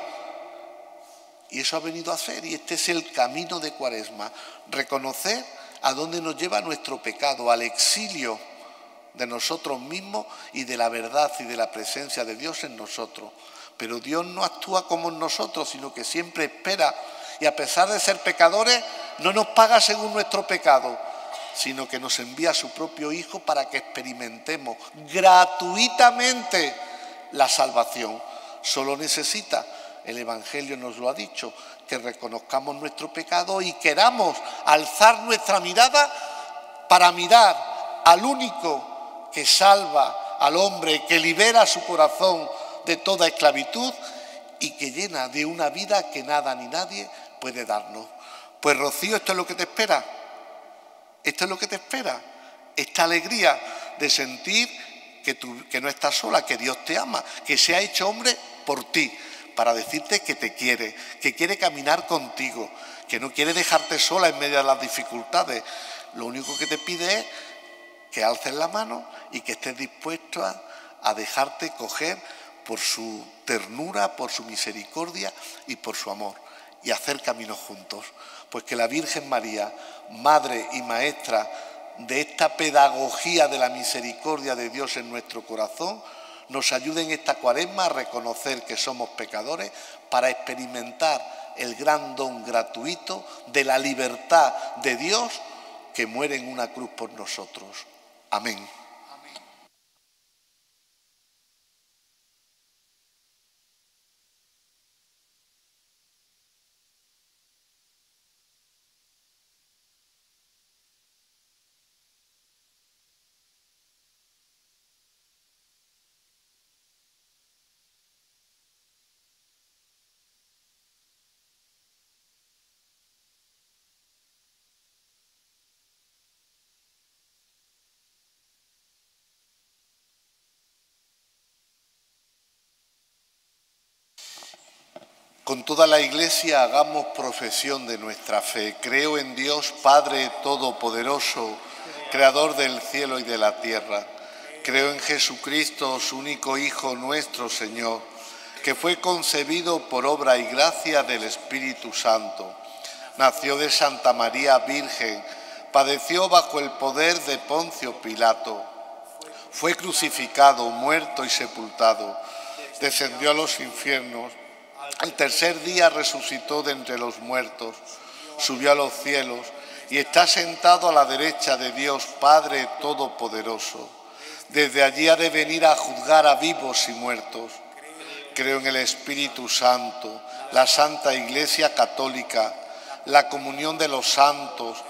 Y eso ha venido a hacer, y este es el camino de Cuaresma. Reconocer a dónde nos lleva nuestro pecado, al exilio de nosotros mismos y de la verdad y de la presencia de Dios en nosotros. Pero Dios no actúa como en nosotros, sino que siempre espera, y a pesar de ser pecadores, no nos paga según nuestro pecado, sino que nos envía a su propio Hijo para que experimentemos gratuitamente la salvación. Solo necesita, el Evangelio nos lo ha dicho, que reconozcamos nuestro pecado y queramos alzar nuestra mirada para mirar al único que salva al hombre, que libera su corazón de toda esclavitud y que llena de una vida que nada ni nadie puede darnos. Pues Rocío, esto es lo que te espera. Esto es lo que te espera. Esta alegría de sentir que no estás sola, que Dios te ama, que se ha hecho hombre por ti, para decirte que te quiere, que quiere caminar contigo, que no quiere dejarte sola en medio de las dificultades. Lo único que te pide es que alces la mano y que estés dispuesto a dejarte coger por su ternura, por su misericordia y por su amor, y hacer caminos juntos. Pues que la Virgen María, Madre y Maestra de esta pedagogía de la misericordia de Dios en nuestro corazón, nos ayude en esta Cuaresma a reconocer que somos pecadores para experimentar el gran don gratuito de la libertad de Dios que muere en una cruz por nosotros. Amén. Con toda la Iglesia hagamos profesión de nuestra fe. Creo en Dios, Padre Todopoderoso, Creador del cielo y de la tierra. Creo en Jesucristo, su único Hijo, nuestro Señor, que fue concebido por obra y gracia del Espíritu Santo. Nació de Santa María Virgen, padeció bajo el poder de Poncio Pilato. Fue crucificado, muerto y sepultado. Descendió a los infiernos. El tercer día resucitó de entre los muertos, subió a los cielos y está sentado a la derecha de Dios Padre Todopoderoso. Desde allí ha de venir a juzgar a vivos y muertos. Creo en el Espíritu Santo, la Santa Iglesia Católica, la comunión de los santos,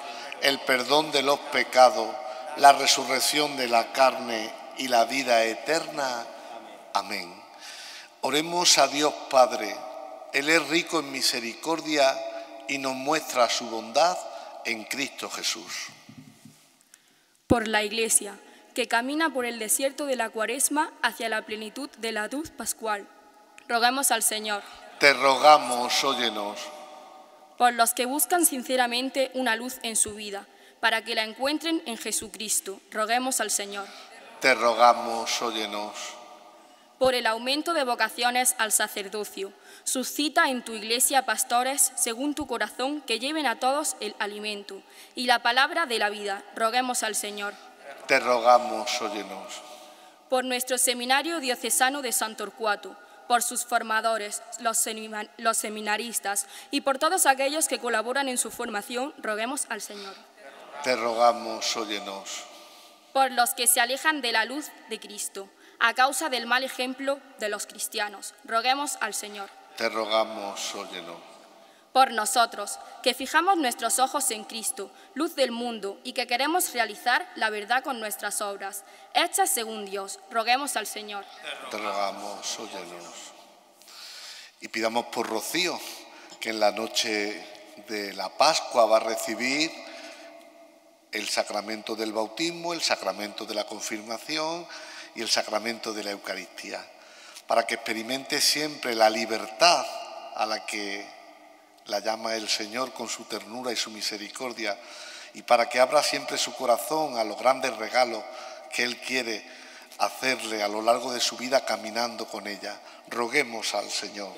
el perdón de los pecados, la resurrección de la carne y la vida eterna. Amén. Oremos a Dios Padre. Él es rico en misericordia y nos muestra su bondad en Cristo Jesús. Por la Iglesia, que camina por el desierto de la Cuaresma hacia la plenitud de la luz pascual. Roguemos al Señor. Te rogamos, óyenos. Por los que buscan sinceramente una luz en su vida, para que la encuentren en Jesucristo. Roguemos al Señor. Te rogamos, óyenos. Por el aumento de vocaciones al sacerdocio, suscita en tu Iglesia pastores según tu corazón que lleven a todos el alimento y la palabra de la vida. Roguemos al Señor. Te rogamos, óyenos. Por nuestro seminario diocesano de San Torcuato, por sus formadores, los seminaristas y por todos aquellos que colaboran en su formación, roguemos al Señor. Te rogamos, óyenos. Por los que se alejan de la luz de Cristo, a causa del mal ejemplo de los cristianos, roguemos al Señor. Te rogamos, óyenos. Por nosotros, que fijamos nuestros ojos en Cristo, luz del mundo, y que queremos realizar la verdad con nuestras obras, hechas según Dios, roguemos al Señor. Te rogamos, óyenos. Y pidamos por Rocío, que en la noche de la Pascua va a recibir el sacramento del bautismo, el sacramento de la confirmación y el sacramento de la Eucaristía, para que experimente siempre la libertad a la que la llama el Señor con su ternura y su misericordia, y para que abra siempre su corazón a los grandes regalos que Él quiere hacerle a lo largo de su vida caminando con ella. Roguemos al Señor.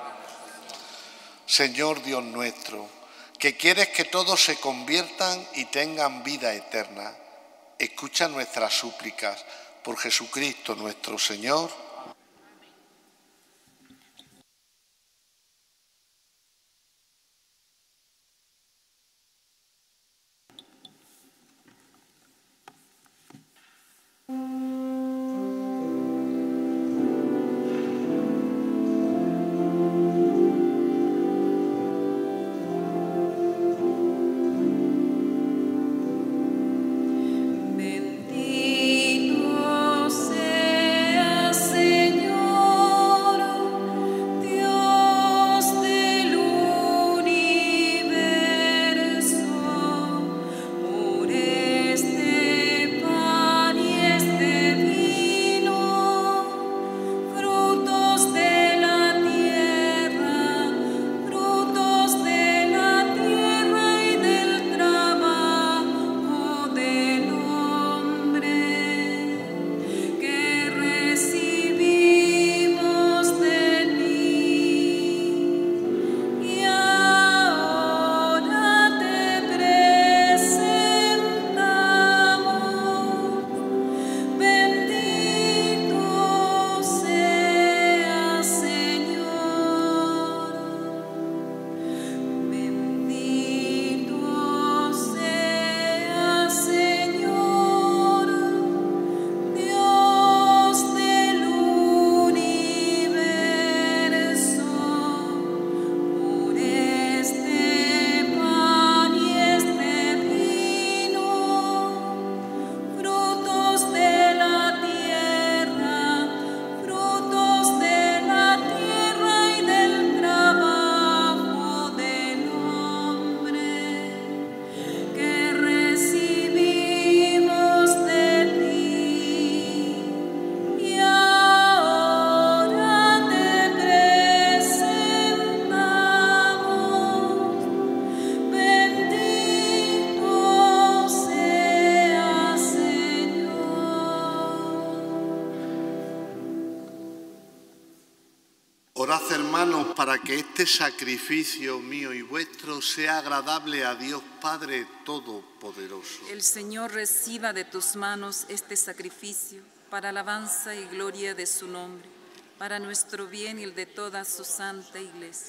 Señor Dios nuestro, que quieres que todos se conviertan y tengan vida eterna, escucha nuestras súplicas por Jesucristo nuestro Señor. Orad, hermanos, para que este sacrificio mío y vuestro sea agradable a Dios Padre Todopoderoso. El Señor reciba de tus manos este sacrificio para alabanza y gloria de su nombre, para nuestro bien y el de toda su santa Iglesia.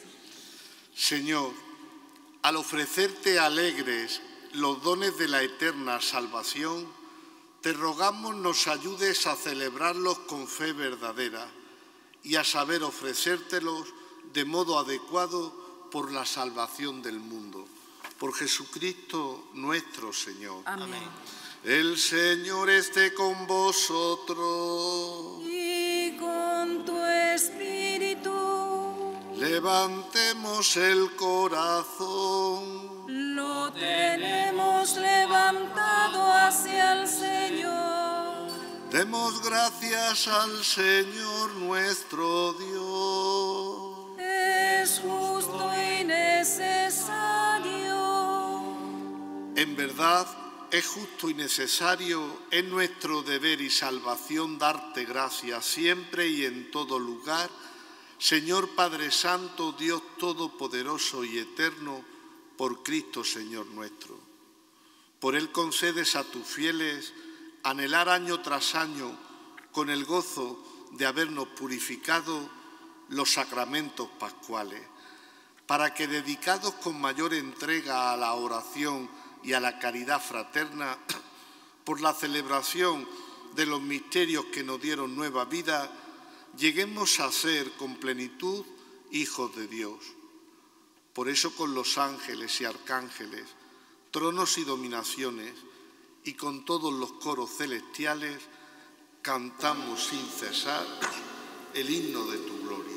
Señor, al ofrecerte alegres los dones de la eterna salvación, te rogamos nos ayudes a celebrarlos con fe verdadera y a saber ofrecértelos de modo adecuado por la salvación del mundo. Por Jesucristo nuestro Señor. Amén. El Señor esté con vosotros. Y con tu espíritu. Levantemos el corazón. Lo tenemos levantado hacia el Señor. Demos gracias al Señor nuestro Dios. Es justo y necesario. En verdad, es justo y necesario, es nuestro deber y salvación darte gracias siempre y en todo lugar, Señor Padre Santo, Dios Todopoderoso y Eterno, por Cristo Señor nuestro. Por Él concedes a tus fieles anhelar año tras año, con el gozo de habernos purificado, los sacramentos pascuales, para que, dedicados con mayor entrega a la oración y a la caridad fraterna, por la celebración de los misterios que nos dieron nueva vida, lleguemos a ser con plenitud hijos de Dios. Por eso, con los ángeles y arcángeles, tronos y dominaciones, y con todos los coros celestiales, cantamos sin cesar el himno de tu gloria.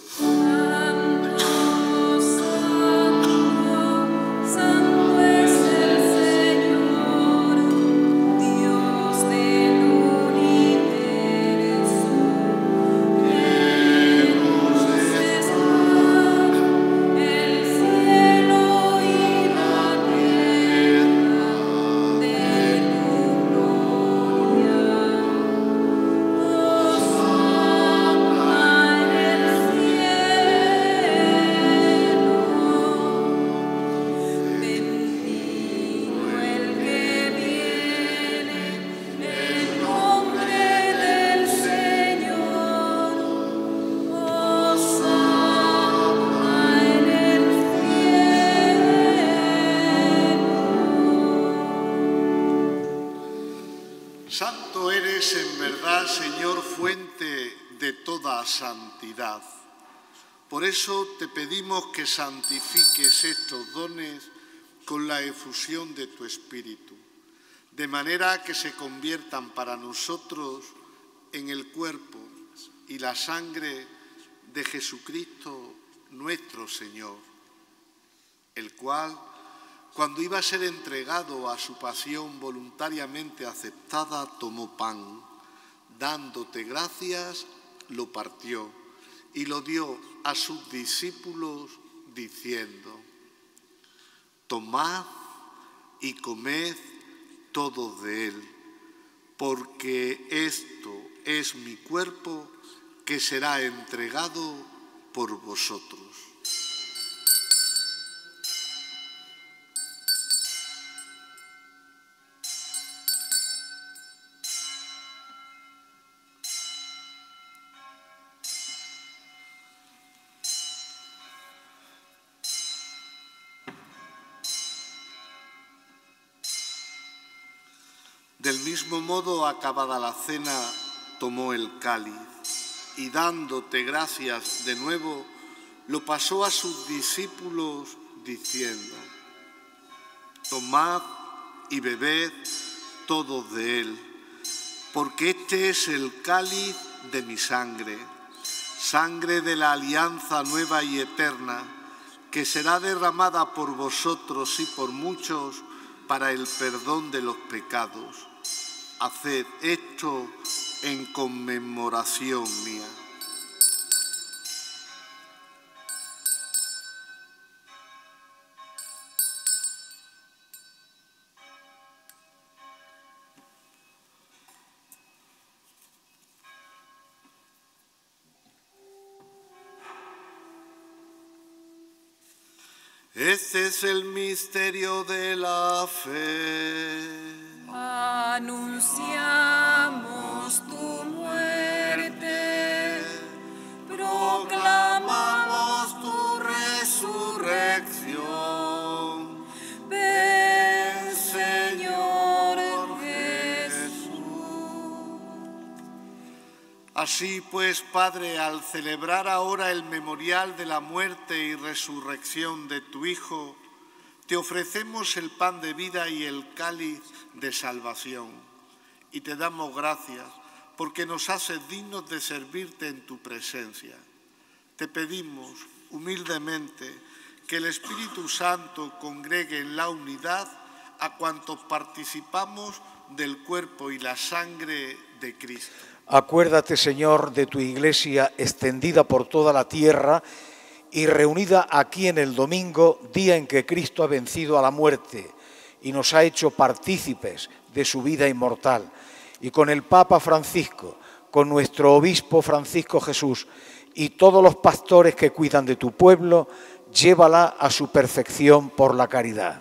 Santo eres en verdad, Señor, fuente de toda santidad. Por eso te pedimos que santifiques estos dones con la efusión de tu Espíritu, de manera que se conviertan para nosotros en el cuerpo y la sangre de Jesucristo nuestro Señor, el cual, cuando iba a ser entregado a su pasión voluntariamente aceptada, tomó pan, dándote gracias, lo partió y lo dio a sus discípulos diciendo: tomad y comed todos de él, porque esto es mi cuerpo que será entregado por vosotros. Del mismo modo, acabada la cena, tomó el cáliz y, dándote gracias de nuevo, lo pasó a sus discípulos diciendo: tomad y bebed todos de él, porque este es el cáliz de mi sangre, sangre de la alianza nueva y eterna, que será derramada por vosotros y por muchos para el perdón de los pecados. Haced esto en conmemoración mía. Este es el misterio de la fe. Anunciamos tu muerte, proclamamos tu resurrección. Ven, Señor Jesús. Así pues, Padre, al celebrar ahora el memorial de la muerte y resurrección de tu Hijo, Te ofrecemos el pan de vida y el cáliz de salvación, y te damos gracias porque nos haces dignos de servirte en tu presencia. Te pedimos humildemente que el Espíritu Santo congregue en la unidad a cuantos participamos del cuerpo y la sangre de Cristo. Acuérdate, Señor, de tu Iglesia extendida por toda la tierra y reunida aquí en el domingo, día en que Cristo ha vencido a la muerte y nos ha hecho partícipes de su vida inmortal. Y con el Papa Francisco, con nuestro Obispo Francisco Jesús y todos los pastores que cuidan de tu pueblo, llévala a su perfección por la caridad.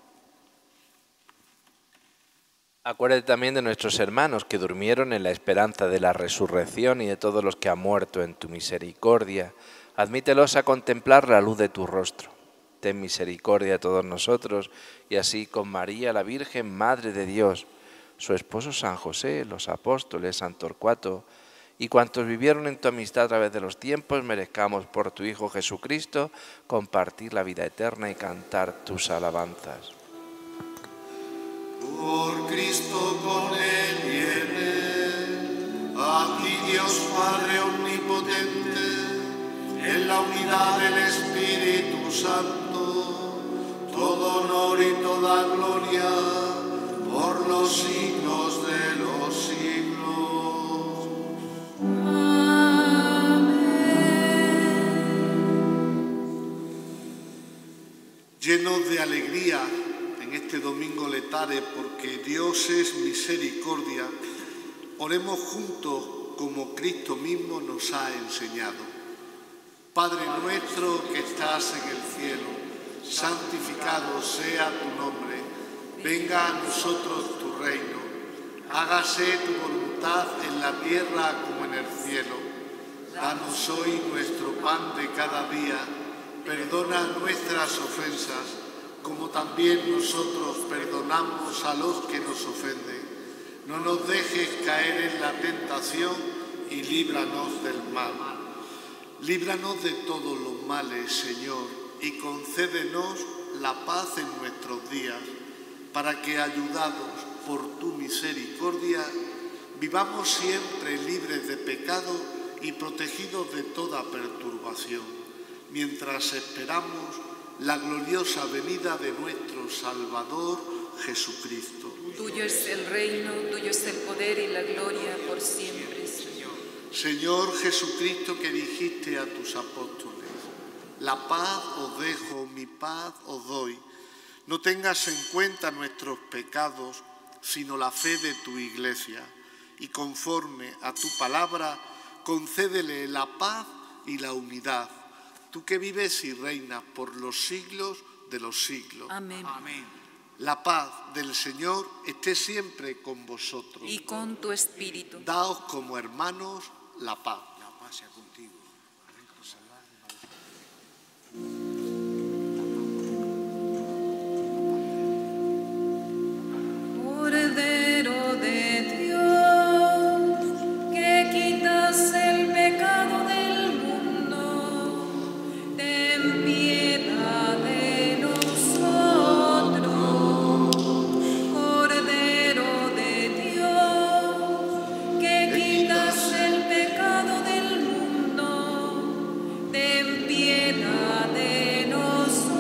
Acuérdate también de nuestros hermanos que durmieron en la esperanza de la resurrección y de todos los que han muerto en tu misericordia. Admítelos a contemplar la luz de tu rostro. Ten misericordia a todos nosotros y así con María, la Virgen, Madre de Dios, su esposo San José, los apóstoles, San Torcuato y cuantos vivieron en tu amistad a través de los tiempos, merezcamos por tu Hijo Jesucristo compartir la vida eterna y cantar tus alabanzas. Por Cristo, con Él y en Él, a ti Dios Padre Omnipotente, en la unidad del Espíritu Santo, todo honor y toda gloria, por los siglos de los siglos. Amén. Llenos de alegría en este domingo letare, porque Dios es misericordia, oremos juntos como Cristo mismo nos ha enseñado. Padre nuestro que estás en el cielo, santificado sea tu nombre. Venga a nosotros tu reino, hágase tu voluntad en la tierra como en el cielo. Danos hoy nuestro pan de cada día, perdona nuestras ofensas, como también nosotros perdonamos a los que nos ofenden. No nos dejes caer en la tentación y líbranos del mal. Líbranos de todos los males, Señor, y concédenos la paz en nuestros días, para que, ayudados por tu misericordia, vivamos siempre libres de pecado y protegidos de toda perturbación, mientras esperamos la gloriosa venida de nuestro Salvador Jesucristo. Tuyo es el reino, tuyo es el poder y la gloria por siempre, Señor. Señor Jesucristo, que dijiste a tus apóstoles, la paz os dejo, mi paz os doy. No tengas en cuenta nuestros pecados, sino la fe de tu Iglesia, y conforme a tu palabra, concédele la paz y la unidad. Tú que vives y reinas por los siglos de los siglos. Amén. Amén. La paz del Señor esté siempre con vosotros. Y con tu espíritu. Daos como hermanos la paz. La paz sea contigo. Cordero de Dios, que quitas el pecado del mundo, ten piedad de nosotros. Cordero de Dios, que quitas el pecado del mundo, ten piedad de nosotros.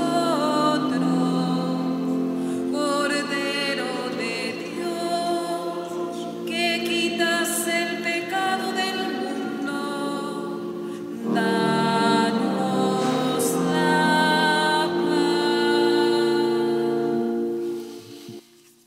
Cordero de Dios, que quitas el pecado del mundo, danos la paz.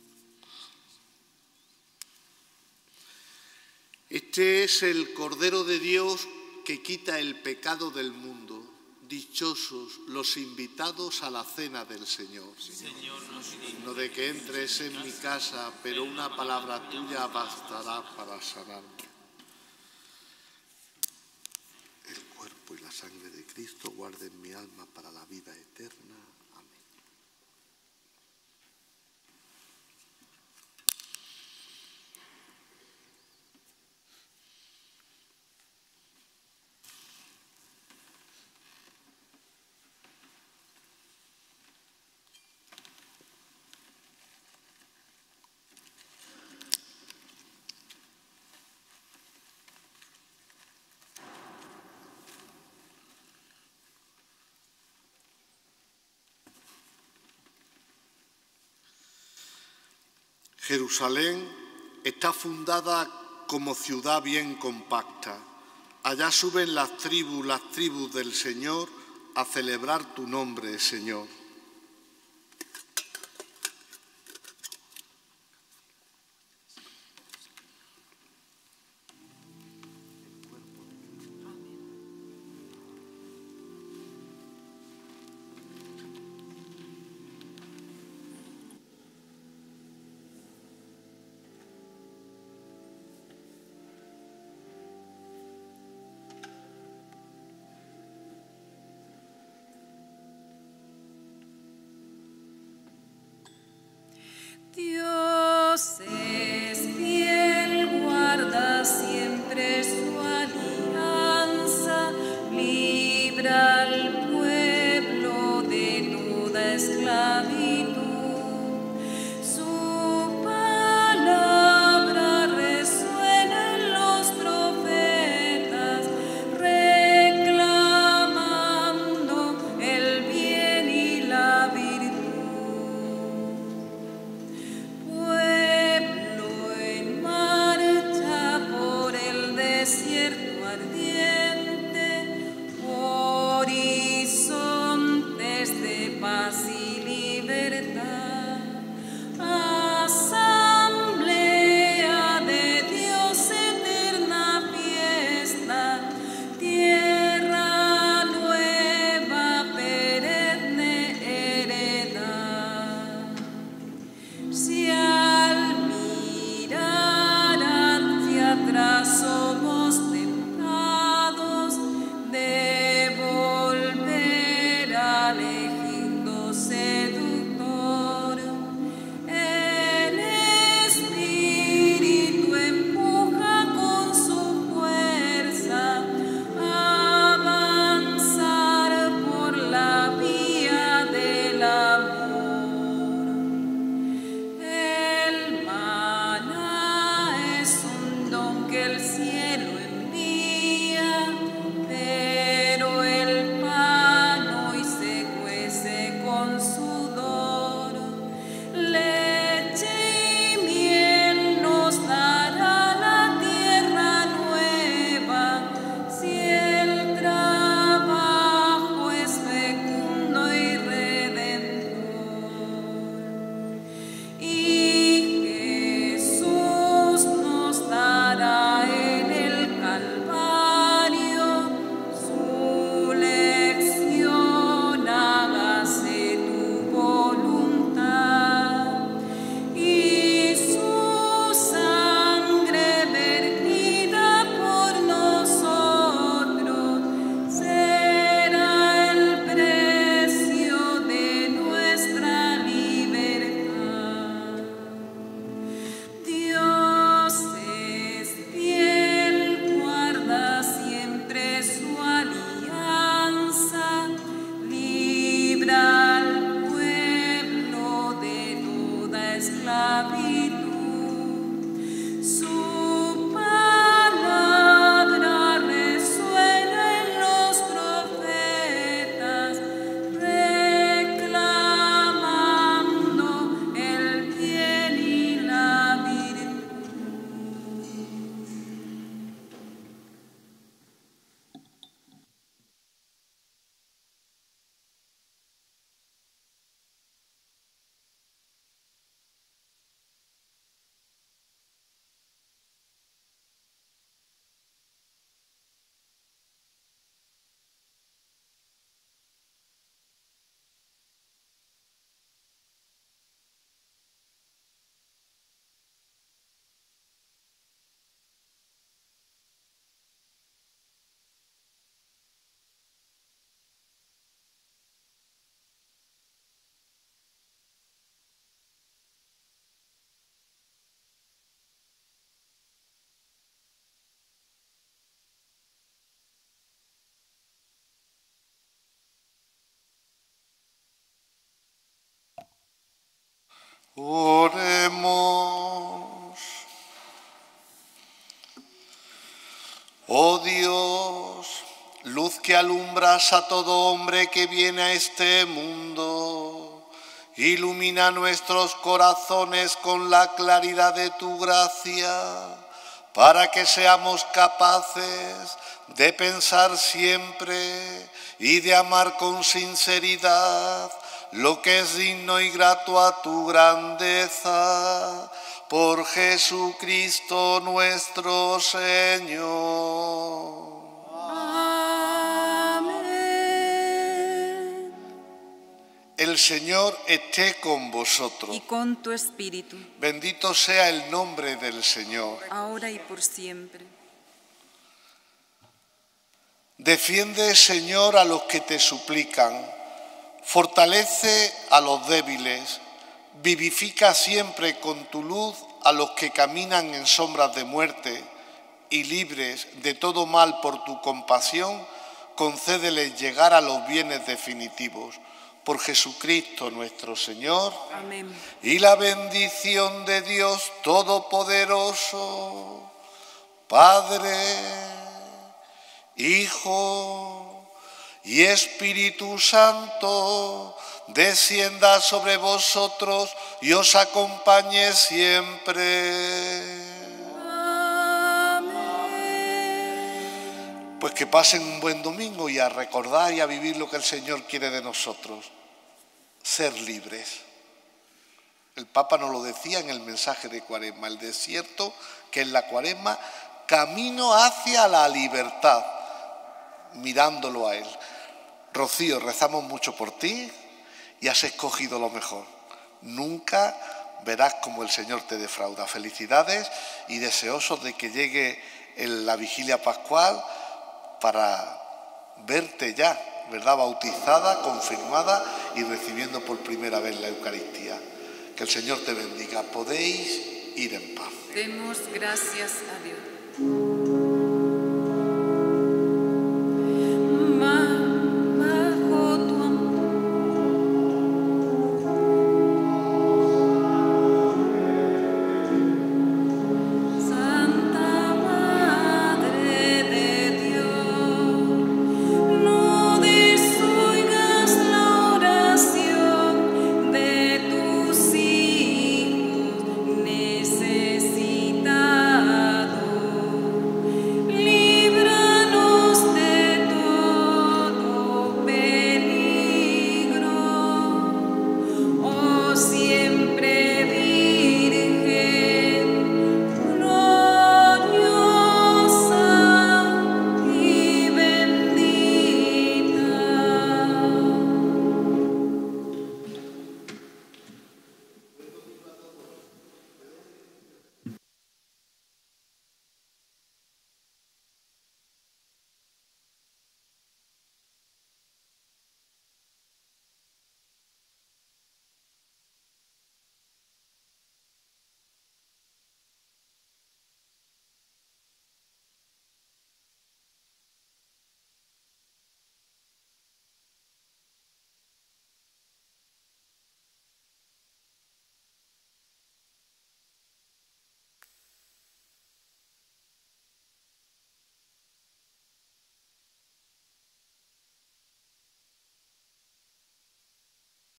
Este es el Cordero de Dios que quita el pecado del mundo. Dichosos los invitados a la cena del Señor. No de que entres en mi casa, pero una palabra tuya bastará para sanarme. El cuerpo y la sangre de Cristo guarden mi alma para la vida eterna. Amén. Jerusalén está fundada como ciudad bien compacta. Allá suben las tribus del Señor a celebrar tu nombre, Señor. Dios es fiel, guarda siempre su alianza, libra al pueblo de toda esclavitud. Su palabra resuena en los profetas, reclamando el bien y la virtud. Desierto ardiente, horizontes de paz y libertad, asamblea de Dios, eterna fiesta, tierra nueva, perenne heredad. Si al mirar hacia atrás somos tentados de volver al Egipto seductor, el Espíritu empuja con su fuerza a avanzar por la vía del amor. El maná es un don que el cielo envía, pero el pan hoy se cuece con sudor. Leche y miel nos dará la tierra nueva, si el trabajo es fecundo y redentor. Y Jesús nos dará en el Calvario su lección, hágase tu voluntad, y su sangre vertida por nosotros será el precio de nuestra libertad. Dios es fiel, guarda siempre su alianza, libra al pueblo de toda esclavitud. Su palabra resuena en los profetas, reclamando el bien y la virtud. Oremos. Oh Dios, luz que alumbras a todo hombre que viene a este mundo Ilumina nuestros corazones con la claridad de tu gracia, para que seamos capaces de pensar siempre y de amar con sinceridad lo que es digno y grato a tu grandeza. Por Jesucristo nuestro Señor. El Señor esté con vosotros. Y con tu espíritu, Bendito sea el nombre del Señor. ahora y por siempre. Defiende, Señor, a los que te suplican. Fortalece a los débiles. Vivifica siempre con tu luz a los que caminan en sombras de muerte. Y libres de todo mal por tu compasión, concédeles llegar a los bienes definitivos. Por Jesucristo nuestro Señor. Amén. Y la bendición de Dios Todopoderoso, Padre, Hijo y Espíritu Santo, descienda sobre vosotros y os acompañe siempre. Pues que pasen un buen domingo y a recordar y a vivir lo que el Señor quiere de nosotros, ser libres. El Papa nos lo decía en el mensaje de Cuaresma, el desierto, que es la Cuaresma, camino hacia la libertad, mirándolo a Él. Rocío, rezamos mucho por ti y has escogido lo mejor. Nunca verás cómo el Señor te defrauda. Felicidades y deseosos de que llegue la vigilia pascual para verte ya, ¿verdad?, bautizada, confirmada y recibiendo por primera vez la Eucaristía. Que el Señor te bendiga. Podéis ir en paz. Demos gracias a Dios.